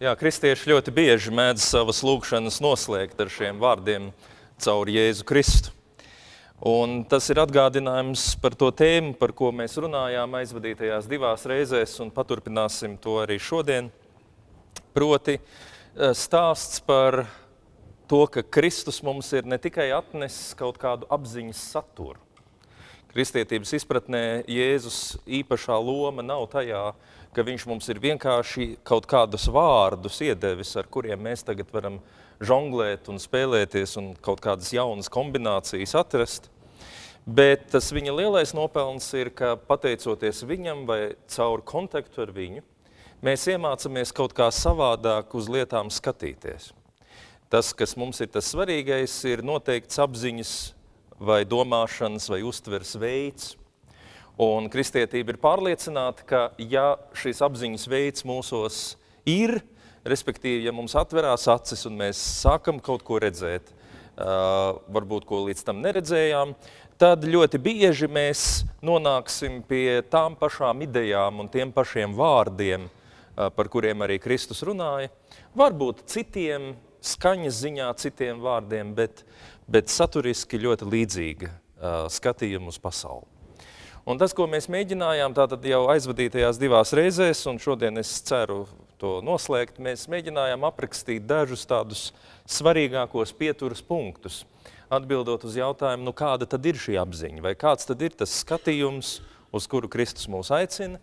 Jā, kristieši ļoti bieži mēdz savas lūgšanas noslēgt ar šiem vārdiem caur Jēzu Kristu. Un tas ir atgādinājums par to tēmu, par ko mēs runājām aizvadītajās 2 reizēs, un paturpināsim to arī šodien. Proti stāsts par to, ka Kristus mums ir ne tikai atnesis kaut kādu apziņas saturu. Kristietības izpratnē Jēzus īpašā loma nav tajā, ka viņš mums ir vienkārši kaut kādus vārdus iedevis, ar kuriem mēs tagad varam žonglēt un spēlēties un kaut kādas jaunas kombinācijas atrast. Bet tas viņa lielais nopelns ir, ka pateicoties viņam vai caur kontaktu ar viņu, mēs iemācamies kaut kā savādāk uz lietām skatīties. Tas, kas mums ir tas svarīgais, ir noteikts apziņas vai domāšanas vai uztveres veids. Un kristietība ir pārliecināta, ka ja šis apziņas veids mūsos ir, respektīvi, ja mums atverās acis un mēs sākam kaut ko redzēt, varbūt ko līdz tam neredzējām, tad ļoti bieži mēs nonāksim pie tām pašām idejām un tiem pašiem vārdiem, par kuriem arī Kristus runāja. Varbūt citiem skaņas ziņā, citiem vārdiem, bet saturiski ļoti līdzīga skatījuma uz pasauli. Un tas, ko mēs mēģinājām tātad jau aizvadītajās 2 reizēs, un šodien es ceru to noslēgt, mēs mēģinājām aprakstīt dažus tādus svarīgākos pieturas punktus, atbildot uz jautājumu, nu kāda tad ir šī apziņa, vai kāds tad ir tas skatījums, uz kuru Kristus mūs aicina.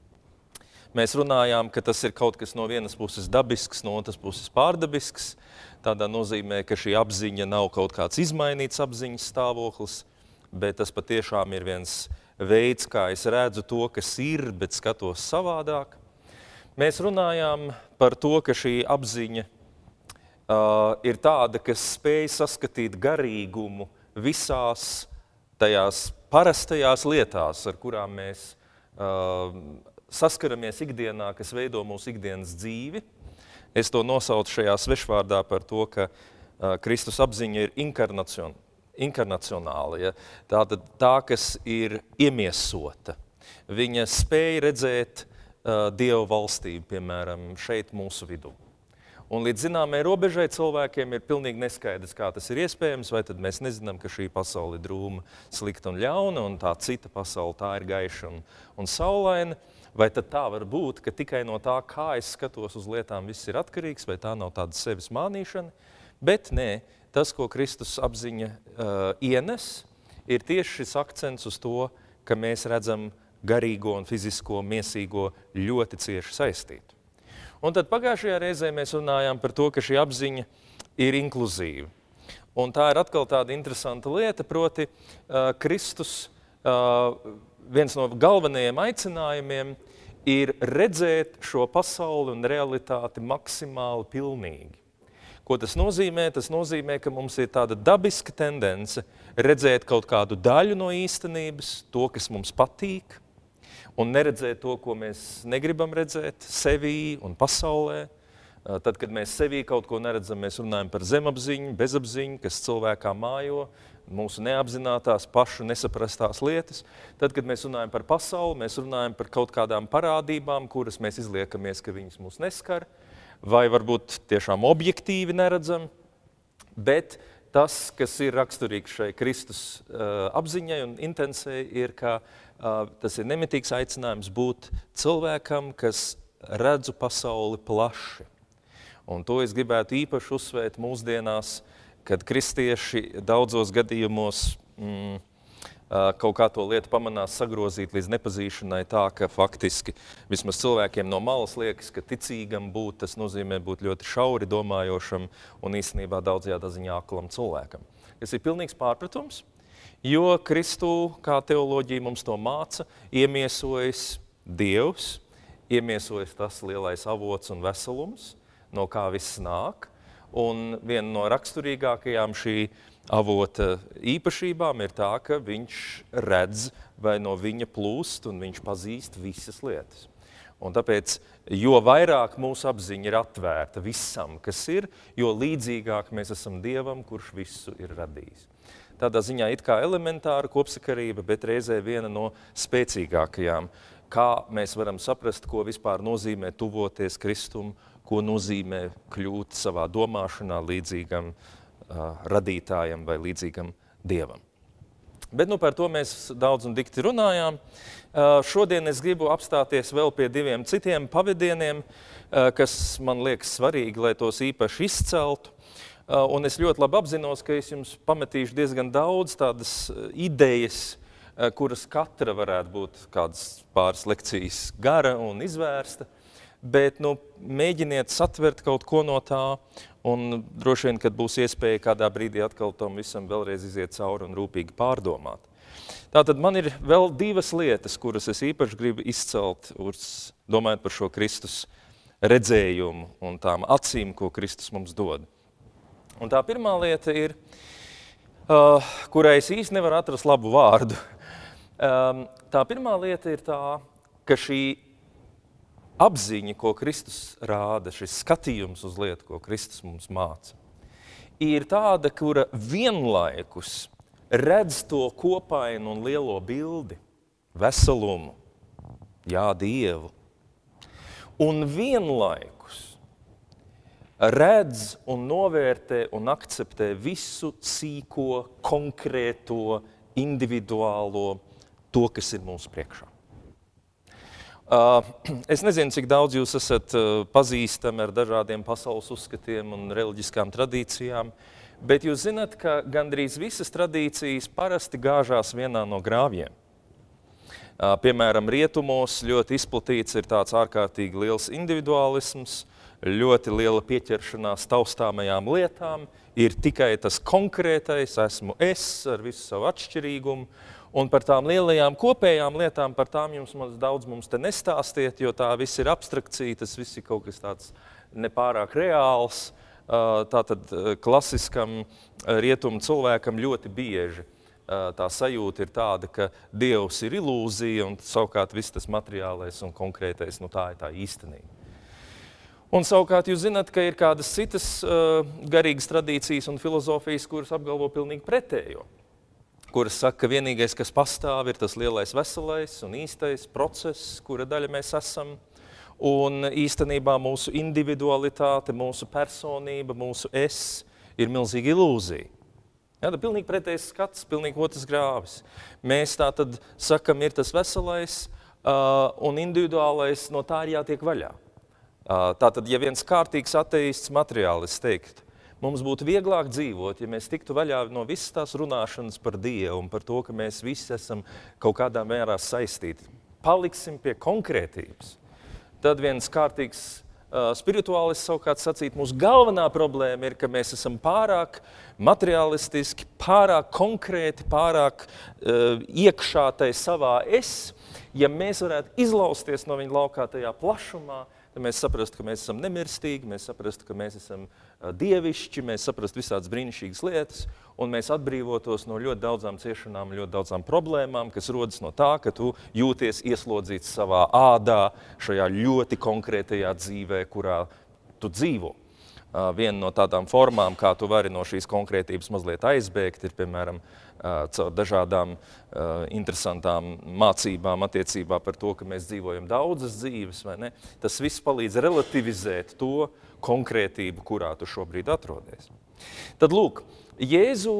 Mēs runājām, ka tas ir kaut kas no vienas puses dabisks, no otras puses pārdabisks, tādā nozīmē, ka šī apziņa nav kaut kāds izmainīts apziņas stāvoklis, bet tas patiešām ir viens veids, kā es redzu to, kas ir, bet skatos savādāk. Mēs runājām par to, ka šī apziņa ir tāda, kas spēj saskatīt garīgumu visās tajās parastajās lietās, ar kurām mēs saskaramies ikdienā, kas veido mūsu ikdienas dzīvi. Es to nosaucu šajā svešvārdā par to, ka Kristus apziņa ir inkarnacionāla, ja? Tātad tā, kas ir iemiesota. Viņa spēja redzēt Dieva valstību, piemēram, šeit mūsu vidū. Un līdz zināmai robežai cilvēkiem ir pilnīgi neskaidrs, kā tas ir iespējams, vai tad mēs nezinām, ka šī pasaule ir drūma, slikta un ļauna, un tā cita pasaule tā ir gaiša un saulaina, vai tad tā var būt, ka tikai no tā, kā es skatos uz lietām, viss ir atkarīgs, vai tā nav tāda sevis mānīšana, bet nē, tas, ko Kristus apziņa ienes, ir tieši šis akcents uz to, ka mēs redzam garīgo un fizisko, miesīgo ļoti cieši saistītu. Un tad pagājušajā reizē mēs runājām par to, ka šī apziņa ir inkluzīva. Un tā ir atkal tāda interesanta lieta, proti Kristus, viens no galvenajiem aicinājumiem ir redzēt šo pasauli un realitāti maksimāli pilnīgi. Ko tas nozīmē? Tas nozīmē, ka mums ir tāda dabiska tendence redzēt kaut kādu daļu no īstenības, to, kas mums patīk, un neredzēt to, ko mēs negribam redzēt sevī un pasaulē. Tad, kad mēs sevī kaut ko neredzam, mēs runājam par zemapziņu, bezapziņu, kas cilvēkā mājo, mūsu neapzinātās, pašu nesaprastās lietas. Tad, kad mēs runājam par pasauli, mēs runājam par kaut kādām parādībām, kuras mēs izliekamies, ka viņas mūs neskar, vai varbūt tiešām objektīvi neredzam, bet tas, kas ir raksturīgs šai Kristus apziņai un intencei, ir, ka tas ir nemitīgs aicinājums būt cilvēkam, kas redzu pasauli plaši. Un to es gribētu īpaši uzsvērt mūsdienās, kad kristieši daudzos gadījumos kaut kā to lietu pamanās sagrozīt līdz nepazīšanai tā, ka faktiski vismaz cilvēkiem no malas liekas, ka ticīgam būt, tas nozīmē būt ļoti šauri domājošam un īstenībā daudzajā ziņā aklam cilvēkam. Tas ir pilnīgs pārpratums, jo Kristū, kā teoloģija mums to māca, iemiesojas Dievs, iemiesojas tas lielais avots un veselums, no kā viss nāk, un viena no raksturīgākajām šī avota īpašībām ir tā, ka viņš redz vai no viņa plūst un viņš pazīst visas lietas. Un tāpēc, jo vairāk mūsu apziņa ir atvērta visam, kas ir, jo līdzīgāk mēs esam Dievam, kurš visu ir radījis. Tādā ziņā it kā elementāra kopsakarība, bet reizē viena no spēcīgākajām. kā mēs varam saprast, ko vispār nozīmē tuvoties Kristum, ko nozīmē kļūt savā domāšanā līdzīgam radītājam vai līdzīgam Dievam. Bet par to mēs daudz un dikti runājām. Šodien es gribu apstāties vēl pie 2 citiem pavadieniem, kas man liekas svarīgi, lai tos īpaši izceltu. Un es ļoti labi apzinos, ka es jums pametīšu diezgan daudz tādas idejas, kuras katra varētu būt kādas pāris lekcijas gara un izvērsta, bet mēģiniet satvert kaut ko no tā, un droši vien, kad būs iespēja kādā brīdī atkal tam visam vēlreiz iziet cauri un rūpīgi pārdomāt. Tātad man ir vēl 2 lietas, kuras es īpaši gribu izcelt, domājot par šo Kristus redzējumu un tām acīm, ko Kristus mums dod. Un tā pirmā lieta ir, kurai es īsti nevaru atrast labu vārdu. Tā pirmā lieta ir tā, ka šī apziņa, ko Kristus rāda, šis skatījums uz lietu, ko Kristus mums māca, ir tāda, kura vienlaikus redz to kopainu un lielo bildi, veselumu, Dievu, un vienlaikus redz un novērtē un akceptē visu sīko, konkrēto, individuālo, to, kas ir mūsu priekšā. Es nezinu, cik daudz jūs esat pazīstami ar dažādiem pasaules uzskatiem un reliģiskām tradīcijām, bet jūs zināt, ka gandrīz visas tradīcijas parasti gāžās vienā no grāvjiem. Piemēram, rietumos ļoti izplatīts ir tāds ārkārtīgi liels individuālisms, ļoti liela pieķeršanās taustāmajām lietām, ir tikai tas konkrētais, esmu es ar visu savu atšķirīgumu, un par tām lielajām kopējām lietām, par tām jums daudz mums te nestāstiet, jo tā viss ir abstrakcija, tas viss ir kaut kas tāds nepārāk reāls. Tātad klasiskam rietumu cilvēkam ļoti bieži tā sajūta ir tāda, ka Dievs ir ilūzija, un savukārt viss tas materiālais un konkrētais, tā ir tā īstenība. Un savukārt jūs zināt, ka ir kādas citas garīgas tradīcijas un filozofijas, kuras apgalvo pilnīgi pretējo. Kuras saka, ka vienīgais, kas pastāv, ir tas lielais veselais un īstais process, kura daļa mēs esam. Un īstenībā mūsu individualitāte, mūsu personība, mūsu es ir milzīga ilūzija. Tā pilnīgi pretējs skats, pilnīgi otrs grāvis. Mēs tātad sakam, ir tas veselais un individuālais, no tā ir jātiek vaļā. Tātad, ja viens kārtīgs ateists materiālists teikt, mums būtu vieglāk dzīvot, ja mēs tiktu vaļā no visas tās runāšanas par Dievu un par to, ka mēs visi esam kaut kādā mērā saistīti. Paliksim pie konkrētības. Tad viens kārtīgs spirituālists savukārt sacīt, mūsu galvenā problēma ir, ka mēs esam pārāk materialistiski, pārāk konkrēti, pārāk iekšā tai savā es. Ja mēs varētu izlausties no viņa laukā tajā plašumā, tad mēs saprastu, ka mēs esam nemirstīgi, mēs saprastu, ka mēs esam dievišķi, mēs saprastu visādas brīnišķīgas lietas, un mēs atbrīvotos no ļoti daudzām ciešanām, ļoti daudzām problēmām, kas rodas no tā, ka tu jūties ieslodzīts savā ādā, šajā ļoti konkrētajā dzīvē, kurā tu dzīvo. Viena no tādām formām, kā tu vari no šīs konkrētības mazliet aizbēgt, ir, piemēram, caur dažādām interesantām mācībām attiecībā par to, ka mēs dzīvojam daudzas dzīves, vai ne? Tas viss palīdz relativizēt to konkrētību, kurā tu šobrīd atrodies. Tad, lūk, Jēzu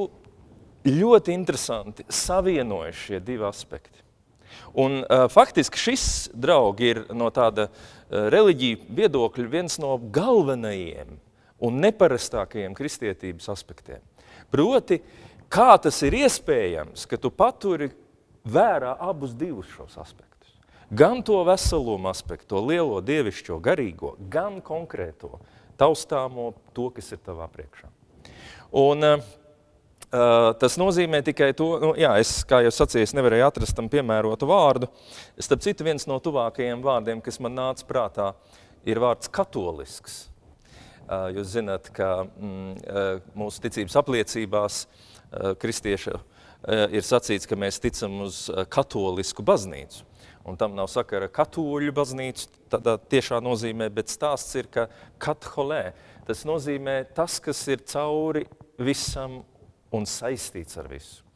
ļoti interesanti savienojas šie 2 aspekti. Un faktiski šis, draugi, ir no tāda reliģija viedokļa viens no galvenajiem un neparastākajiem kristietības aspektiem. Proti, kā tas ir iespējams, ka tu paturi vērā abus 2 šos aspektus. Gan to veselumu aspektu, to lielo dievišķo, garīgo, gan konkrēto, taustāmo, to, kas ir tavā priekšā. Un tas nozīmē tikai to, es, kā jau sacīju, es nevarēju atrast tam piemērotu vārdu. Starp citu, viens no tuvākajiem vārdiem, kas man nāca prātā, ir vārds katolisks. Jūs zināt, ka mūsu ticības apliecībās kristieši ir sacīts, ka mēs ticam uz katolisku baznīcu. Un tam nav sakara katoļu baznīcu, tādā tiešā nozīmē, bet stāsts ir, ka katholē, tas nozīmē tas, kas ir cauri visam un saistīts ar visu.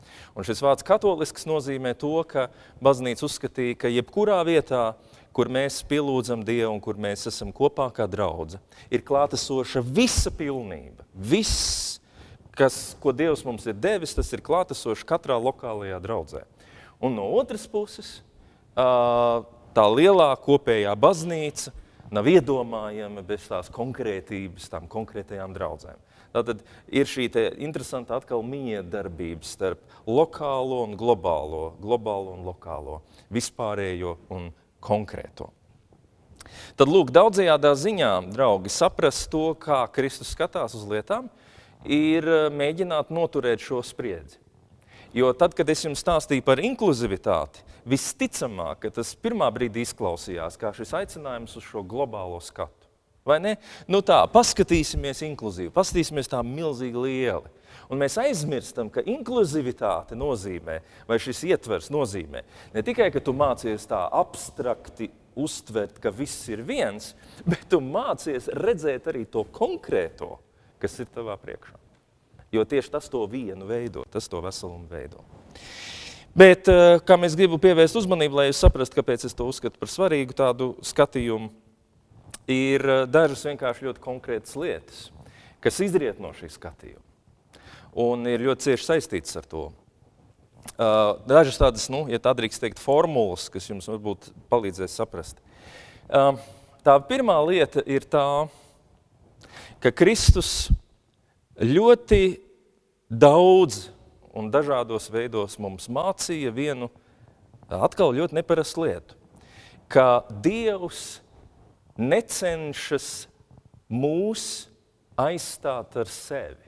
Un šis vārds katolisks nozīmē to, ka baznīca uzskatīja, ka jebkurā vietā, kur mēs pielūdzam Dievu un kur mēs esam kopā kā draudze, ir klātesoša visa pilnība. Viss, ko Dievs mums ir devis, tas ir klātesošs katrā lokālajā draudzē. Un no otras puses, tā lielā kopējā baznīca nav iedomājama bez tās konkrētības, tām konkrētajām draudzēm. Tātad ir šī interesanta atkal miedarbība starp lokālo un globālo un lokālo, vispārējo un konkrēto. Tad, lūk, daudzajādā ziņā, draugi, saprast to, kā Kristus skatās uz lietām, ir mēģināt noturēt šo spriedzi. Jo tad, kad es jums stāstīju par inkluzivitāti, visticamāk, ka tas pirmā brīdī izklausījās kā šis aicinājums uz šo globālo skatu. Vai ne? Nu tā, paskatīsimies inkluzīvi, paskatīsimies tā milzīgi lieli. Un mēs aizmirstam, ka inkluzivitāte nozīmē, vai šis ietvers nozīmē, ne tikai, ka tu mācies tā abstrakti uztvert, ka viss ir viens, bet tu mācies redzēt arī to konkrēto, kas ir tavā priekšā. Jo tieši tas to vienu veido, tas to veselumu veido. Bet, kā mēs gribu pievērst uzmanību, lai jūs saprastu, kāpēc es to uzskatu par svarīgu tādu skatījumu, ir dažas vienkārši ļoti konkrētas lietas, kas izriet no šī skatījuma. Un ir ļoti cieši saistītas ar to. Dažas tādas, ja tā drīkst teikt, formulas, kas jums varbūt palīdzēs saprast. Tā pirmā lieta ir tā, ka Kristus ļoti daudz un dažādos veidos mums mācīja vienu atkal ļoti neparastu lietu, ka Dievs necenšas mūs aizstāt ar sevi.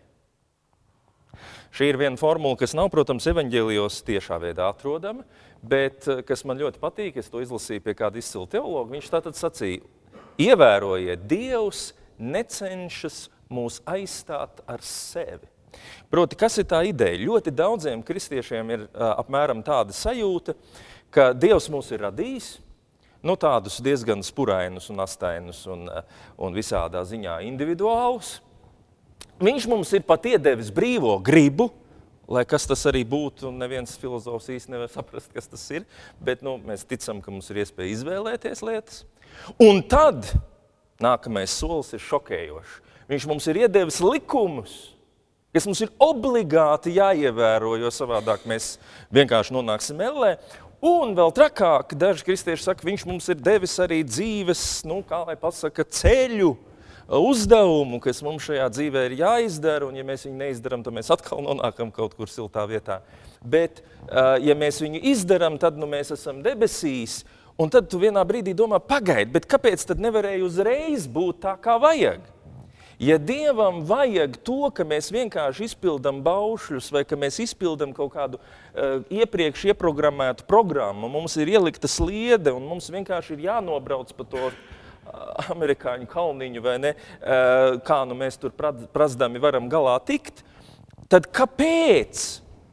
Šī ir viena formula, kas nav, protams, evaņģēlijos tiešā veidā atrodama, bet kas man ļoti patīk, es to izlasīju pie kāda izcila teologa, viņš tātad sacīja, ievērojiet, Dievs necenšas mūs aizstāt ar sevi. Proti, kas ir tā ideja? Ļoti daudziem kristiešiem ir apmēram tāda sajūta, ka Dievs mūs ir radījis, tādus diezgan spurainus un astainus un visādā ziņā individuālus. Viņš mums ir pat iedevis brīvo gribu, lai kas tas arī būtu, un neviens filozofs īsti nevar saprast, kas tas ir, bet mēs ticam, ka mums ir iespēja izvēlēties lietas. Un tad nākamais solis ir šokējošs. Viņš mums ir iedevis likumus, kas mums ir obligāti jāievēro, jo savādāk mēs vienkārši nonāksim ellē. Un vēl trakāk, daži kristieši saka, viņš mums ir devis arī dzīves, kā lai pasaka, ceļu, uzdevumu, kas mums šajā dzīvē ir jāizdara, un ja mēs viņu neizdaram, tad mēs atkal nonākam kaut kur siltā vietā. Bet, ja mēs viņu izdaram, tad mēs esam debesīs, un tad tu vienā brīdī domā, pagaid, bet kāpēc tad nevarēja uzreiz būt tā, kā vajag? Ja Dievam vajag to, ka mēs vienkārši izpildam baušļus vai ka mēs izpildam kaut kādu iepriekš ieprogrammētu programmu, mums ir ielikta sliede un mums vienkārši ir jānobrauc pa to amerikāņu kalniņu vai ne, kā mēs tur prazdami varam galā tikt, tad kāpēc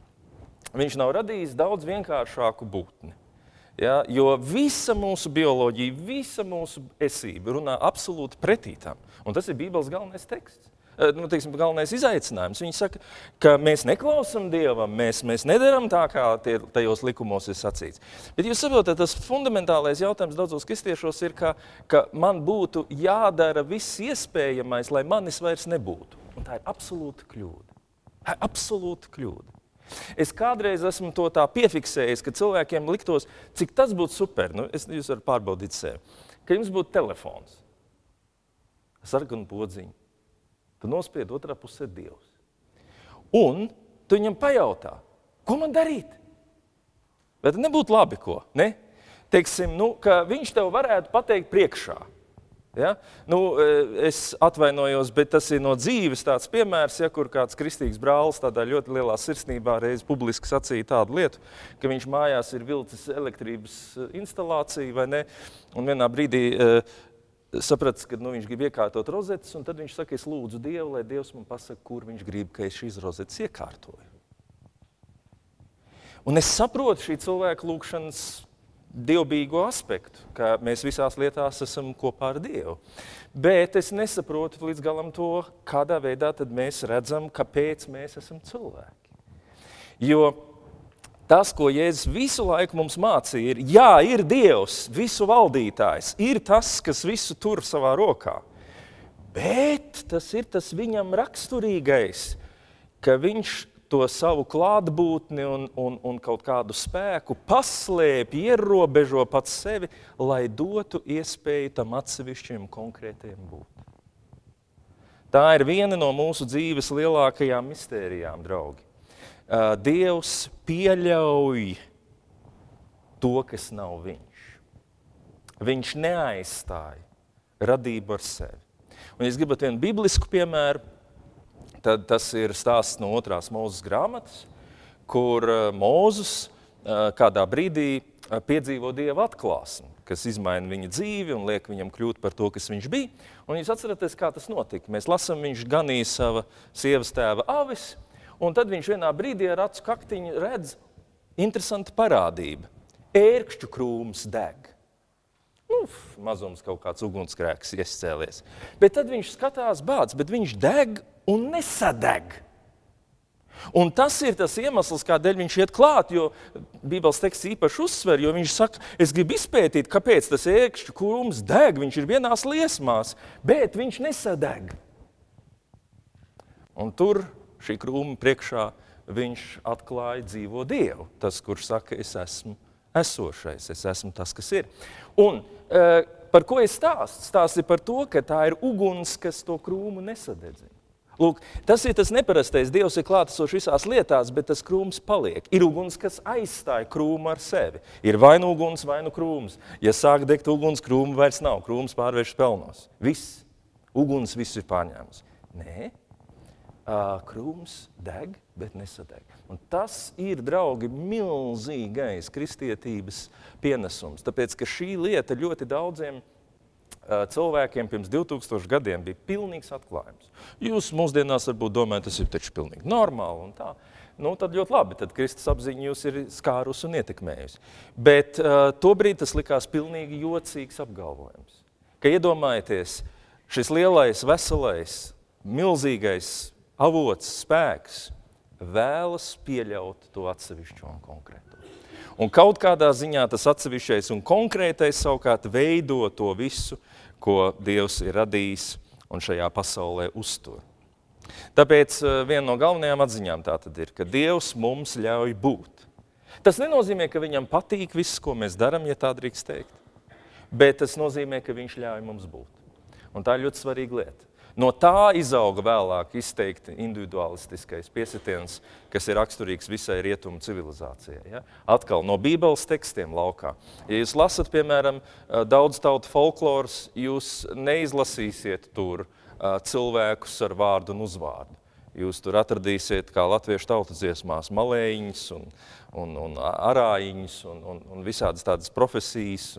viņš nav radījis daudz vienkāršāku būtni? Ja, jo visa mūsu bioloģija, visa mūsu esība runā absolūti pretī tam. Un tas ir Bībeles galvenais teksts, galvenais izaicinājums. Viņi saka, ka mēs neklausam Dievam, mēs nedaram tā, kā tajos likumos ir sacīts. Bet jūs saprotat, tas fundamentālais jautājums daudzos kristiešos ir, ka man būtu jādara viss iespējamais, lai manis vairs nebūtu. Un tā ir absolūta kļūda. Tā ir absolūta kļūda. Es kādreiz esmu to tā piefiksējis, ka cilvēkiem liktos, cik tas būtu super, jūs varat pārbaudīt sevi, ka jums būtu telefons, sarkanu podziņu, tu nospied otrā pusē Dievs. Un tu viņam pajautā, ko man darīt? Vai tad nebūtu labi ko, ne? Teiksim, ka viņš tev varētu pateikt priekšā. Ja? Es atvainojos, bet tas ir no dzīves tāds piemērs, kur kāds kristīgs brālis tādā ļoti lielā sirsnībā reiz publiski sacīja tādu lietu, ka viņš mājās ir vilcis elektrības instalāciju, vai ne, un vienā brīdī sapratis, ka viņš grib iekārtot rozetes, un tad viņš saka, es lūdzu Dievu, lai Dievs man pasaka, kur viņš grib, ka es šīs rozetes iekārtoju. Un es saprotu šī cilvēka lūgšanas dievbijīgo aspektu, ka mēs visās lietās esam kopā ar Dievu. Bet es nesaprotu līdz galam to, kādā veidā tad mēs redzam, kāpēc mēs esam cilvēki. Jo tas, ko Jēzus visu laiku mums mācīja, ir, jā, ir Dievs, visu valdītājs, ir tas, kas visu tur savā rokā. Bet tas ir tas viņam raksturīgais, ka viņš to savu klātbūtni un kaut kādu spēku paslēp, ierobežo pats sevi, lai dotu iespēju tam atsevišķiem konkrētiem būt. Tā ir viena no mūsu dzīves lielākajām mistērijām, draugi. Dievs pieļauj to, kas nav viņš. Viņš neaizstāja radību ar sevi. Un, ja es gribat vienu biblisku piemēru, tad tas ir stāsts no 2. Mūzes grāmatas, kur Mūzes kādā brīdī piedzīvo Dieva atklāsmi, kas izmaina viņa dzīvi un liek viņam kļūt par to, kas viņš bija. Un jūs atceraties, kā tas notika. Mēs lasām, viņš ganīja sava sievas tēva avis, un tad viņš vienā brīdī ar acu kaktiņu redz interesanta parādība. Ērkšķu krūms deg. Mazums kaut kāds ugunsgrēks iescēlies. Bet tad viņš skatās bāds, bet viņš deg un nesadeg. Un tas ir tas iemesls, kādēļ viņš iet klāt, jo Bībeles teksts īpaši uzsver, jo viņš saka, es gribu izpētīt, kāpēc tas ērkšķu krūms deg, viņš ir vienās liesmās, bet viņš nesadeg. Un tur šī krūma priekšā viņš atklāja dzīvo Dievu, tas, kurš saka, es esmu esošais, es esmu tas, kas ir. Un par ko es stāstu? Stāsti par to, ka tā ir uguns, kas to krūmu nesadedzina. Lūk, tas ir tas neparastais. Dievs ir klātesošs visās lietās, bet tas krūms paliek. Ir uguns, kas aizstāja krūmu ar sevi. Ir vai nu uguns, vai nu krūms. Ja sāk degt uguns, krūmu vairs nav. Krūms pārvēršas pelnos. Viss. Uguns visu ir pārņēmis. Nē. Krūms deg, bet nesadeg. Un tas ir, draugi, milzīgais kristietības pienesums. Tāpēc, ka šī lieta ļoti daudziem cilvēkiem pirms 2000 gadiem bija pilnīgs atklājums. Jūs mūsdienās varbūt domājat, tas ir taču pilnīgi normāli un tā. Nu, tad ļoti labi, tad Kristus apziņa jūs ir skārus un ietekmējusi. Bet tobrīd tas likās pilnīgi jocīgs apgalvojums. Ka iedomājieties, šis lielais, veselais, milzīgais avots, spēks vēlas pieļaut to atsevišķo un konkrēto. Un kaut kādā ziņā tas atsevišķais un konkrētais savukārt veido to visu, ko Dievs ir radījis un šajā pasaulē uztur. Tāpēc viena no galvenajām atziņām tā tad ir, ka Dievs mums ļauj būt. Tas nenozīmē, ka viņam patīk viss, ko mēs daram, ja tā drīkst teikt. Bet tas nozīmē, ka viņš ļauj mums būt. Un tā ir ļoti svarīga lieta. No tā izauga vēlāk izteikti individualistiskais piesitiens, kas ir raksturīgs visai rietumu civilizācijai. Ja? Atkal no Bībeles tekstiem laukā. Ja jūs lasat, piemēram, daudz tautu folkloras, jūs neizlasīsiet tur cilvēkus ar vārdu un uzvārdu. Jūs tur atradīsiet, kā latviešu tautas dziesmās, malējiņas un arājiņas un visādas tādas profesijas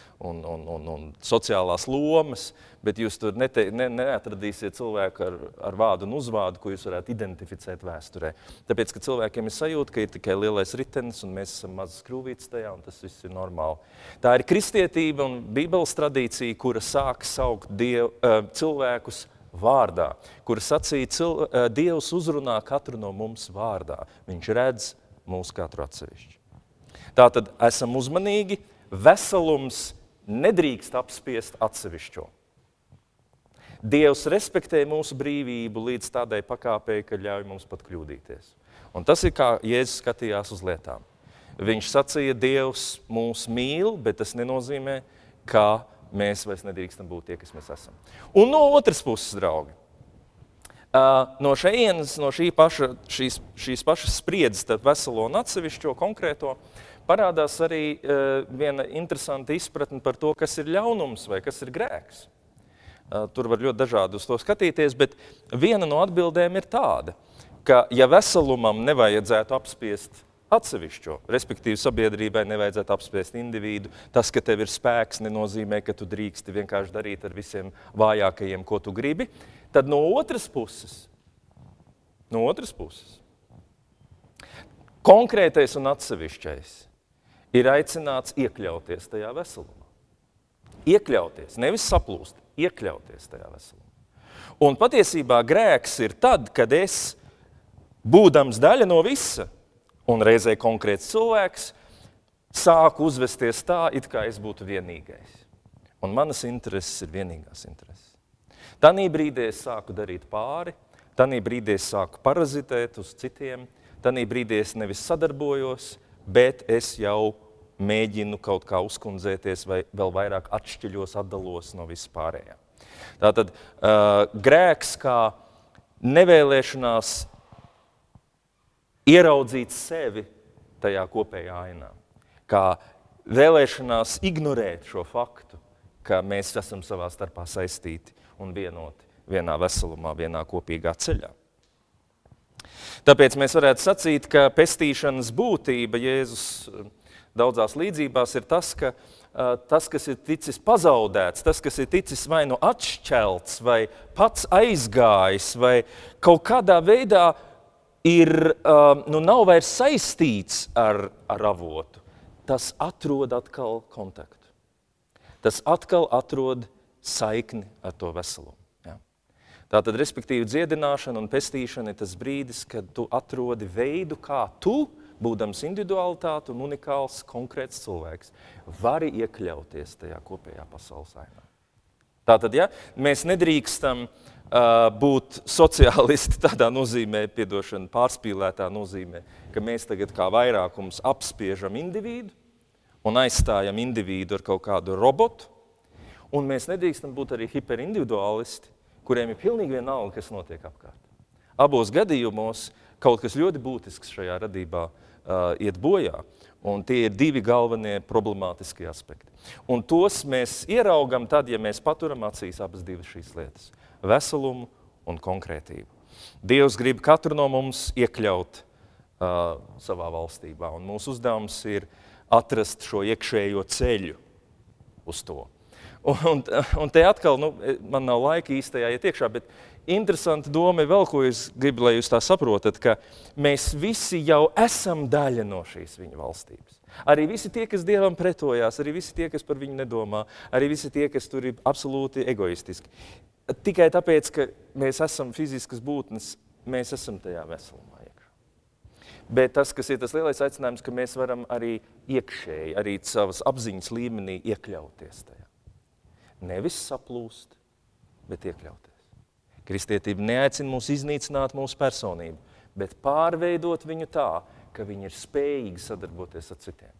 un sociālās lomas, bet jūs tur neatradīsiet cilvēku ar vārdu un uzvārdu, ko jūs varētu identificēt vēsturē. Tāpēc, ka cilvēkiem ir sajūta, ka ir tikai lielais ritenis un mēs esam mazas skrūvītes tajā un tas viss ir normāli. Tā ir kristietība un Bībeles tradīcija, kura sāk saukt cilvēkus vārdā, kura sacīja, Dievs uzrunā katru no mums vārdā. Viņš redz mūsu katru atsevišķi. Tātad esam uzmanīgi, veselums nedrīkst apspiest atsevišķo. Dievs respektē mūsu brīvību līdz tādai pakāpei, ka ļauj mums pat kļūdīties. Un tas ir kā Jēzus skatījās uz lietām. Viņš sacīja, Dievs mūs mīl, bet tas nenozīmē, ka mēs vairs nedrīkstam būt tie, kas mēs esam. Un no otras puses, draugi, no šejienes, no šīs pašas spriedzes starp veselo un atsevišķo konkrēto, parādās arī viena interesanta izpratne par to, kas ir ļaunums vai kas ir grēks. Tur var ļoti dažādi uz to skatīties, bet viena no atbildēm ir tāda, ka ja veselumam nevajadzētu apspiest atsevišķo, respektīvi sabiedrībai nevajadzētu apspiest individu, tas, ka tev ir spēks, nenozīmē, ka tu drīksti vienkārši darīt ar visiem vājākajiem, ko tu gribi, tad no otras puses, konkrētais un atsevišķais ir aicināts iekļauties tajā veselumā. Iekļauties, nevis saplūst, iekļauties tajā veselumā. Un patiesībā grēks ir tad, kad es, būdams daļa no visa, Un reizē konkrēts cilvēks sāku uzvesties tā, it kā es būtu vienīgais. Un manas intereses ir vienīgās intereses. Tanī brīdī es sāku darīt pāri, tanī brīdī es sāku parazitēt uz citiem, tanī brīdī es nevis sadarbojos, bet es jau mēģinu kaut kā uzkundzēties vai vēl vairāk atšķiļos, atdalos no vispārējā. Tātad grēks kā nevēlēšanās ieraudzīt sevi tajā kopējā ainā, kā vēlēšanās ignorēt šo faktu, ka mēs esam savā starpā saistīti un vienoti vienā veselumā, vienā kopīgā ceļā. Tāpēc mēs varētu sacīt, ka pestīšanas būtība Jēzus daudzās līdzībās ir tas, ka tas, kas ir ticis pazaudēts, tas, kas ir ticis vai nu atšķelts, vai pats aizgājis, vai kaut kādā veidā ir, nav vairs saistīts ar avotu, tas atrod atkal kontaktu. Tas atkal atrod saikni ar to veselumu. Ja? Tātad, respektīvi, dziedināšana un pestīšana ir tas brīdis, kad tu atrodi veidu, kā tu, būdams individualitāte un unikāls, konkrēts cilvēks, vari iekļauties tajā kopējā pasaules ainā. Tātad, ja, mēs nedrīkstam būt sociālisti tādā nozīmē, pārspīlētā nozīmē, ka mēs tagad kā vairākums apspiežam individu un aizstājam individu ar kaut kādu robotu, un mēs nedrīkstam būt arī hiperindividualisti, kuriem ir pilnīgi vienalga, kas notiek apkārt. Abos gadījumos kaut kas ļoti būtisks šajā radībā iet bojā, un tie ir divi galvenie problemātiskie aspekti. Un tos mēs ieraugam tad, ja mēs paturam acīs abas divas šīs lietas – veselumu un konkrētību. Dievs grib katru no mums iekļaut savā valstībā, un mūsu uzdevums ir atrast šo iekšējo ceļu uz to. Un te atkal, man nav laika īstajā iet iekšā, bet interesanta doma ir vēl, ko es gribu, lai jūs tā saprotat, ka mēs visi jau esam daļa no šīs viņa valstības. Arī visi tie, kas Dievam pretojās, arī visi tie, kas par viņu nedomā, arī visi tie, kas tur ir absolūti egoistiski. Tikai tāpēc, ka mēs esam fiziskas būtnes, mēs esam tajā veselumā iekšā. Bet tas, kas ir tas lielais aicinājums, ka mēs varam arī iekšēji, arī savas apziņas līmenī iekļauties tajā. Nevis saplūst, bet iekļauties. Kristietība neaicina mūs iznīcināt mūsu personību, bet pārveidot viņu tā, ka viņi ir spējīgi sadarboties ar citiem.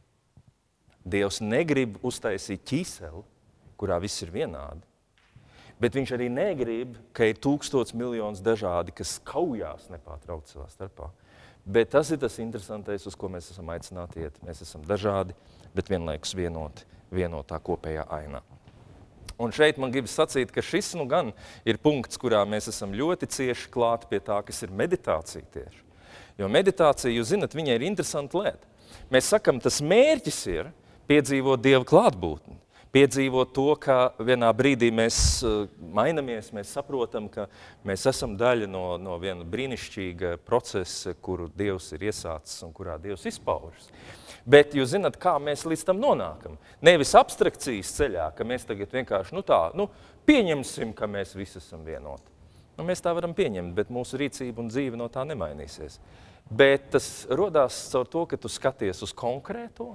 Dievs negrib uztaisīt ķīseli, kurā viss ir vienādi, bet viņš arī negrib, ka ir 1000 miljonus dažādi, kas kaujās nepārtraukt savā starpā. Bet tas ir tas interesantais, uz ko mēs esam aicināti iet. Mēs esam dažādi, bet vienlaikus vienotā kopējā ainā. Un šeit man gribas sacīt, ka šis gan ir punkts, kurā mēs esam ļoti cieši klāt pie tā, kas ir meditācija tieši. Jo meditācija, jūs zinat, viņai ir interesanta lieta. Mēs sakam, tas mērķis ir piedzīvot Dieva klātbūtni, piedzīvot to, ka vienā brīdī mēs mainamies, mēs saprotam, ka mēs esam daļa no viena brīnišķīga procesa, kuru Dievs ir iesācis un kurā Dievs izpaužas. Bet jūs zināt, kā mēs līdz tam nonākam. Nevis abstrakcijas ceļā, ka mēs tagad vienkārši pieņemsim, ka mēs visi esam vienoti. Mēs tā varam pieņemt, bet mūsu rīcība un dzīve no tā nemainīsies. Bet tas rodās caur to, ka tu skaties uz konkrēto.